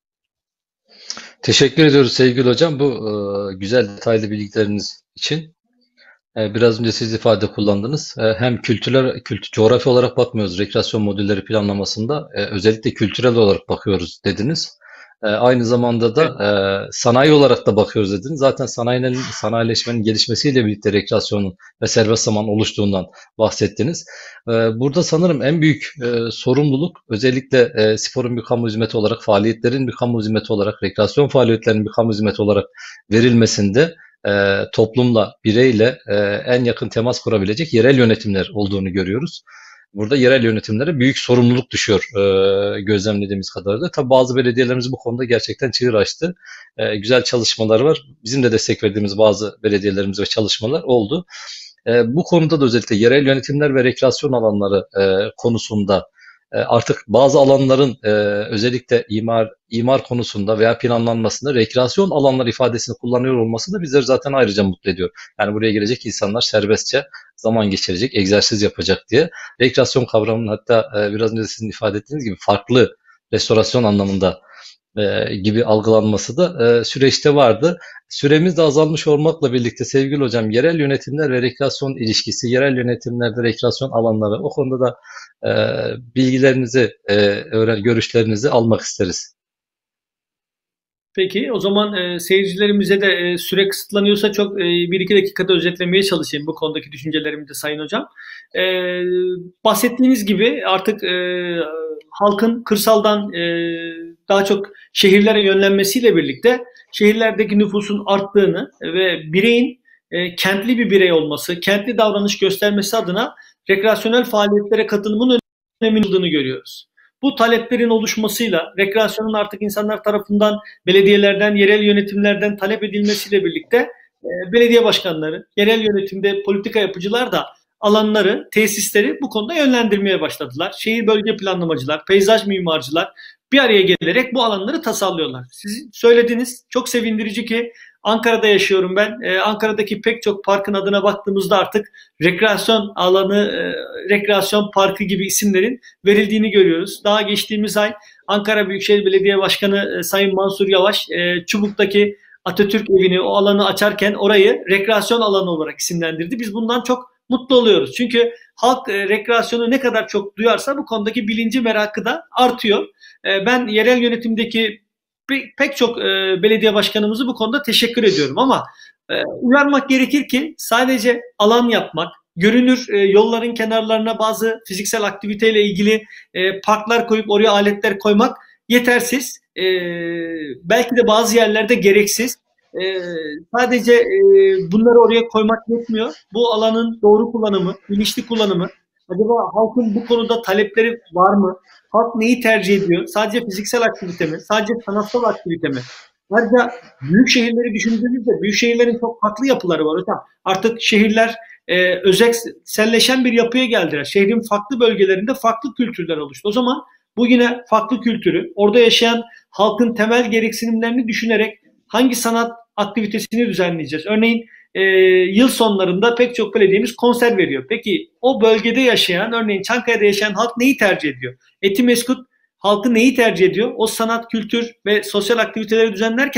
Speaker 1: Teşekkür ediyoruz sevgili hocam bu e, güzel detaylı bilgileriniz için. E, biraz önce siz ifade kullandınız. E, hem kültürel, kültür, coğrafi olarak bakmıyoruz rekreasyon modülleri planlamasında. E, özellikle kültürel olarak bakıyoruz dediniz. E, aynı zamanda da e, sanayi olarak da bakıyoruz dediniz. Zaten sanayinin, sanayileşmenin gelişmesiyle birlikte rekreasyonun ve serbest zaman oluştuğundan bahsettiniz. E, burada sanırım en büyük e, sorumluluk özellikle e, sporun bir kamu hizmeti olarak, faaliyetlerin bir kamu hizmeti olarak, rekreasyon faaliyetlerinin bir kamu hizmeti olarak verilmesinde e, toplumla, bireyle e, en yakın temas kurabilecek yerel yönetimler olduğunu görüyoruz. Burada yerel yönetimlere büyük sorumluluk düşüyor e, gözlemlediğimiz kadarıyla. Tabii bazı belediyelerimiz bu konuda gerçekten çığır açtı. E, güzel çalışmalar var. Bizim de destek verdiğimiz bazı belediyelerimiz ve çalışmalar oldu. E, bu konuda da özellikle yerel yönetimler ve rekreasyon alanları e, konusunda e, artık bazı alanların e, özellikle imar imar konusunda veya planlanmasında rekreasyon alanları ifadesini kullanıyor olması da bizleri zaten ayrıca mutlu ediyor. Yani buraya gelecek insanlar serbestçe zaman geçirecek, egzersiz yapacak diye. Rekreasyon kavramının hatta e, biraz önce sizin ifade ettiğiniz gibi farklı restorasyon anlamında e, gibi algılanması da e, süreçte vardı. Süremiz de azalmış olmakla birlikte sevgili hocam yerel yönetimler ve rekreasyon ilişkisi, yerel yönetimlerde rekreasyon alanları o konuda da e, bilgilerinizi, e, öğren görüşlerinizi almak isteriz.
Speaker 2: Peki o zaman e, seyircilerimize de e, süre kısıtlanıyorsa çok e, bir iki dakikada özetlemeye çalışayım bu konudaki düşüncelerimi de Sayın Hocam. E, bahsettiğiniz gibi artık e, halkın kırsaldan e, daha çok şehirlere yönlenmesiyle birlikte şehirlerdeki nüfusun arttığını ve bireyin e, kentli bir birey olması, kentli davranış göstermesi adına rekreasyonel faaliyetlere katılımın önemli olduğunu görüyoruz. Bu taleplerin oluşmasıyla rekreasyonun artık insanlar tarafından belediyelerden, yerel yönetimlerden talep edilmesiyle birlikte e, belediye başkanları, yerel yönetimde politika yapıcılar da alanları, tesisleri bu konuda yönlendirmeye başladılar. Şehir bölge planlamacılar, peyzaj mimarcılar bir araya gelerek bu alanları tasarlıyorlar. Siz söylediniz, çok sevindirici ki Ankara'da yaşıyorum ben. Ee, Ankara'daki pek çok parkın adına baktığımızda artık rekreasyon alanı, e, rekreasyon parkı gibi isimlerin verildiğini görüyoruz. Daha geçtiğimiz ay Ankara Büyükşehir Belediye Başkanı e, Sayın Mansur Yavaş e, Çubuk'taki Atatürk evini, o alanı açarken orayı rekreasyon alanı olarak isimlendirdi. Biz bundan çok mutlu oluyoruz. Çünkü halk e, rekreasyonu ne kadar çok duyarsa bu konudaki bilinci, merakı da artıyor. E, ben yerel yönetimdeki pek çok e, belediye başkanımızı bu konuda teşekkür ediyorum ama e, uyarmak gerekir ki sadece alan yapmak, görünür e, yolların kenarlarına bazı fiziksel aktiviteyle ilgili e, parklar koyup oraya aletler koymak yetersiz. E, belki de bazı yerlerde gereksiz. E, sadece e, bunları oraya koymak yetmiyor. Bu alanın doğru kullanımı, bilinçli kullanımı, acaba halkın bu konuda talepleri var mı? Halk neyi tercih ediyor? Sadece fiziksel aktivite mi? Sadece sanatsal aktivite mi? Ayrıca büyük şehirleri düşündüğümüzde büyük şehirlerin çok farklı yapıları var hocam. Artık şehirler e, özelleşen bir yapıya geldiler. Şehrin farklı bölgelerinde farklı kültürler oluştu. O zaman bu yine farklı kültürü, orada yaşayan halkın temel gereksinimlerini düşünerek hangi sanat aktivitesini düzenleyeceğiz? Örneğin e, yıl sonlarında pek çok belediyemiz konser veriyor. Peki o bölgede yaşayan, örneğin Çankaya'da yaşayan halk neyi tercih ediyor? Etimeskut halkı neyi tercih ediyor? O sanat, kültür ve sosyal aktiviteleri düzenlerken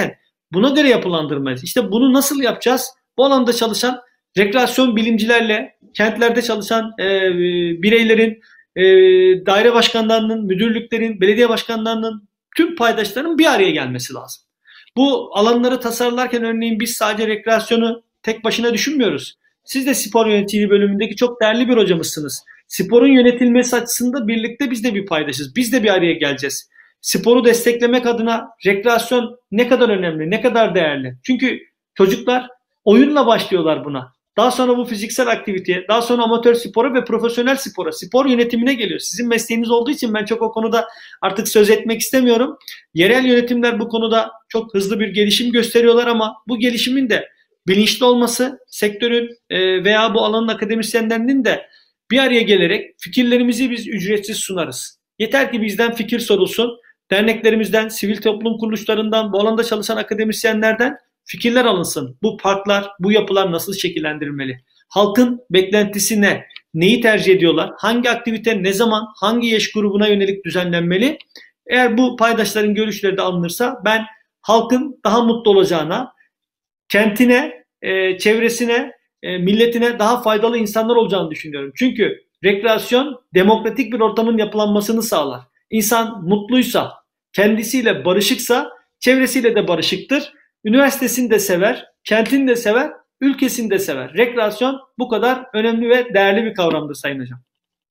Speaker 2: Buna göre yapılandırmayız. İşte bunu nasıl yapacağız? Bu alanda çalışan rekreasyon bilimcilerle, kentlerde çalışan e, bireylerin, e, daire başkanlarının, müdürlüklerin, belediye başkanlarının, tüm paydaşların bir araya gelmesi lazım. Bu alanları tasarlarken örneğin biz sadece rekreasyonu tek başına düşünmüyoruz. Siz de spor yönetimi bölümündeki çok değerli bir hocamızsınız. Sporun yönetilmesi açısında birlikte biz de bir paydaşız. Biz de bir araya geleceğiz. Sporu desteklemek adına rekreasyon ne kadar önemli, ne kadar değerli. Çünkü çocuklar oyunla başlıyorlar buna. Daha sonra bu fiziksel aktiviteye, daha sonra amatör spora ve profesyonel spora, spor yönetimine geliyor. Sizin mesleğiniz olduğu için ben çok o konuda artık söz etmek istemiyorum. Yerel yönetimler bu konuda çok hızlı bir gelişim gösteriyorlar ama bu gelişimin de bilinçli olması, sektörün veya bu alanın akademisyenlerinin de bir araya gelerek fikirlerimizi biz ücretsiz sunarız. Yeter ki bizden fikir sorulsun. Derneklerimizden, sivil toplum kuruluşlarından, bu alanda çalışan akademisyenlerden fikirler alınsın. Bu parklar, bu yapılar nasıl şekillendirilmeli? Halkın beklentisi ne? Neyi tercih ediyorlar? Hangi aktivite ne zaman, hangi yaş grubuna yönelik düzenlenmeli? Eğer bu paydaşların görüşleri de alınırsa ben halkın daha mutlu olacağına, kentine, e, çevresine, e, milletine daha faydalı insanlar olacağını düşünüyorum. Çünkü rekreasyon demokratik bir ortamın yapılanmasını sağlar. İnsan mutluysa, kendisiyle barışıksa, çevresiyle de barışıktır. Üniversitesini de sever, kentini de sever, ülkesini de sever. Rekreasyon bu kadar önemli ve değerli bir kavramdır Sayın Hocam.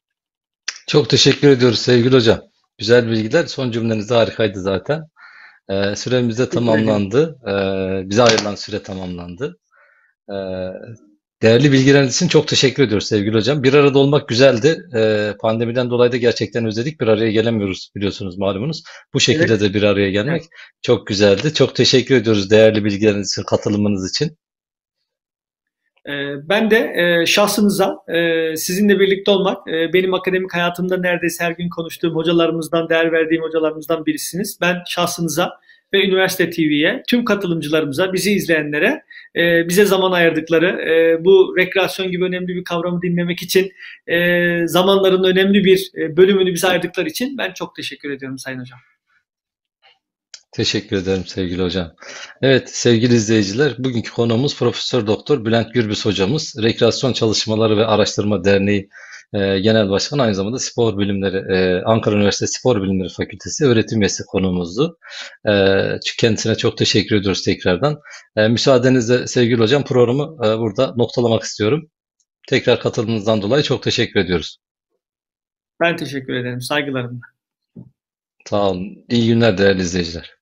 Speaker 1: Çok teşekkür ediyoruz sevgili hocam. Güzel bilgiler. Son cümleniz de harikaydı zaten. Ee, süremiz de tamamlandı. Ee, bize ayrılan süre tamamlandı. Ee, değerli bilgileriniz için çok teşekkür ediyoruz sevgili hocam. Bir arada olmak güzeldi. Ee, pandemiden dolayı da gerçekten özledik. Bir araya gelemiyoruz biliyorsunuz malumunuz. Bu şekilde
Speaker 2: Evet.
Speaker 1: de bir araya gelmek evet. Çok güzeldi. Çok teşekkür ediyoruz değerli bilgileriniz için, katılımınız için.
Speaker 2: Ben de şahsınıza sizinle birlikte olmak, benim akademik hayatımda neredeyse her gün konuştuğum hocalarımızdan, değer verdiğim hocalarımızdan birisiniz. Ben şahsınıza ve Üniversite T V'ye, tüm katılımcılarımıza, bizi izleyenlere, bize zaman ayırdıkları, bu rekreasyon gibi önemli bir kavramı dinlemek için zamanların önemli bir bölümünü bize ayırdıkları için ben çok teşekkür ediyorum Sayın Hocam.
Speaker 1: Teşekkür ederim sevgili hocam. Evet sevgili izleyiciler, bugünkü konuğumuz Profesör Doktor Bülent Gürbüz hocamız. Rekreasyon Çalışmaları ve Araştırma Derneği e, Genel Başkanı, aynı zamanda Spor Bilimleri, e, Ankara Üniversitesi Spor Bilimleri Fakültesi öğretim üyesi konuğumuzdu. E, kendisine çok teşekkür ediyoruz tekrardan. E, müsaadenizle sevgili hocam programı e, burada noktalamak istiyorum. Tekrar katılımınızdan dolayı çok teşekkür ediyoruz.
Speaker 2: Ben teşekkür ederim. Saygılarımla.
Speaker 1: Sağ olun. İyi günler değerli izleyiciler.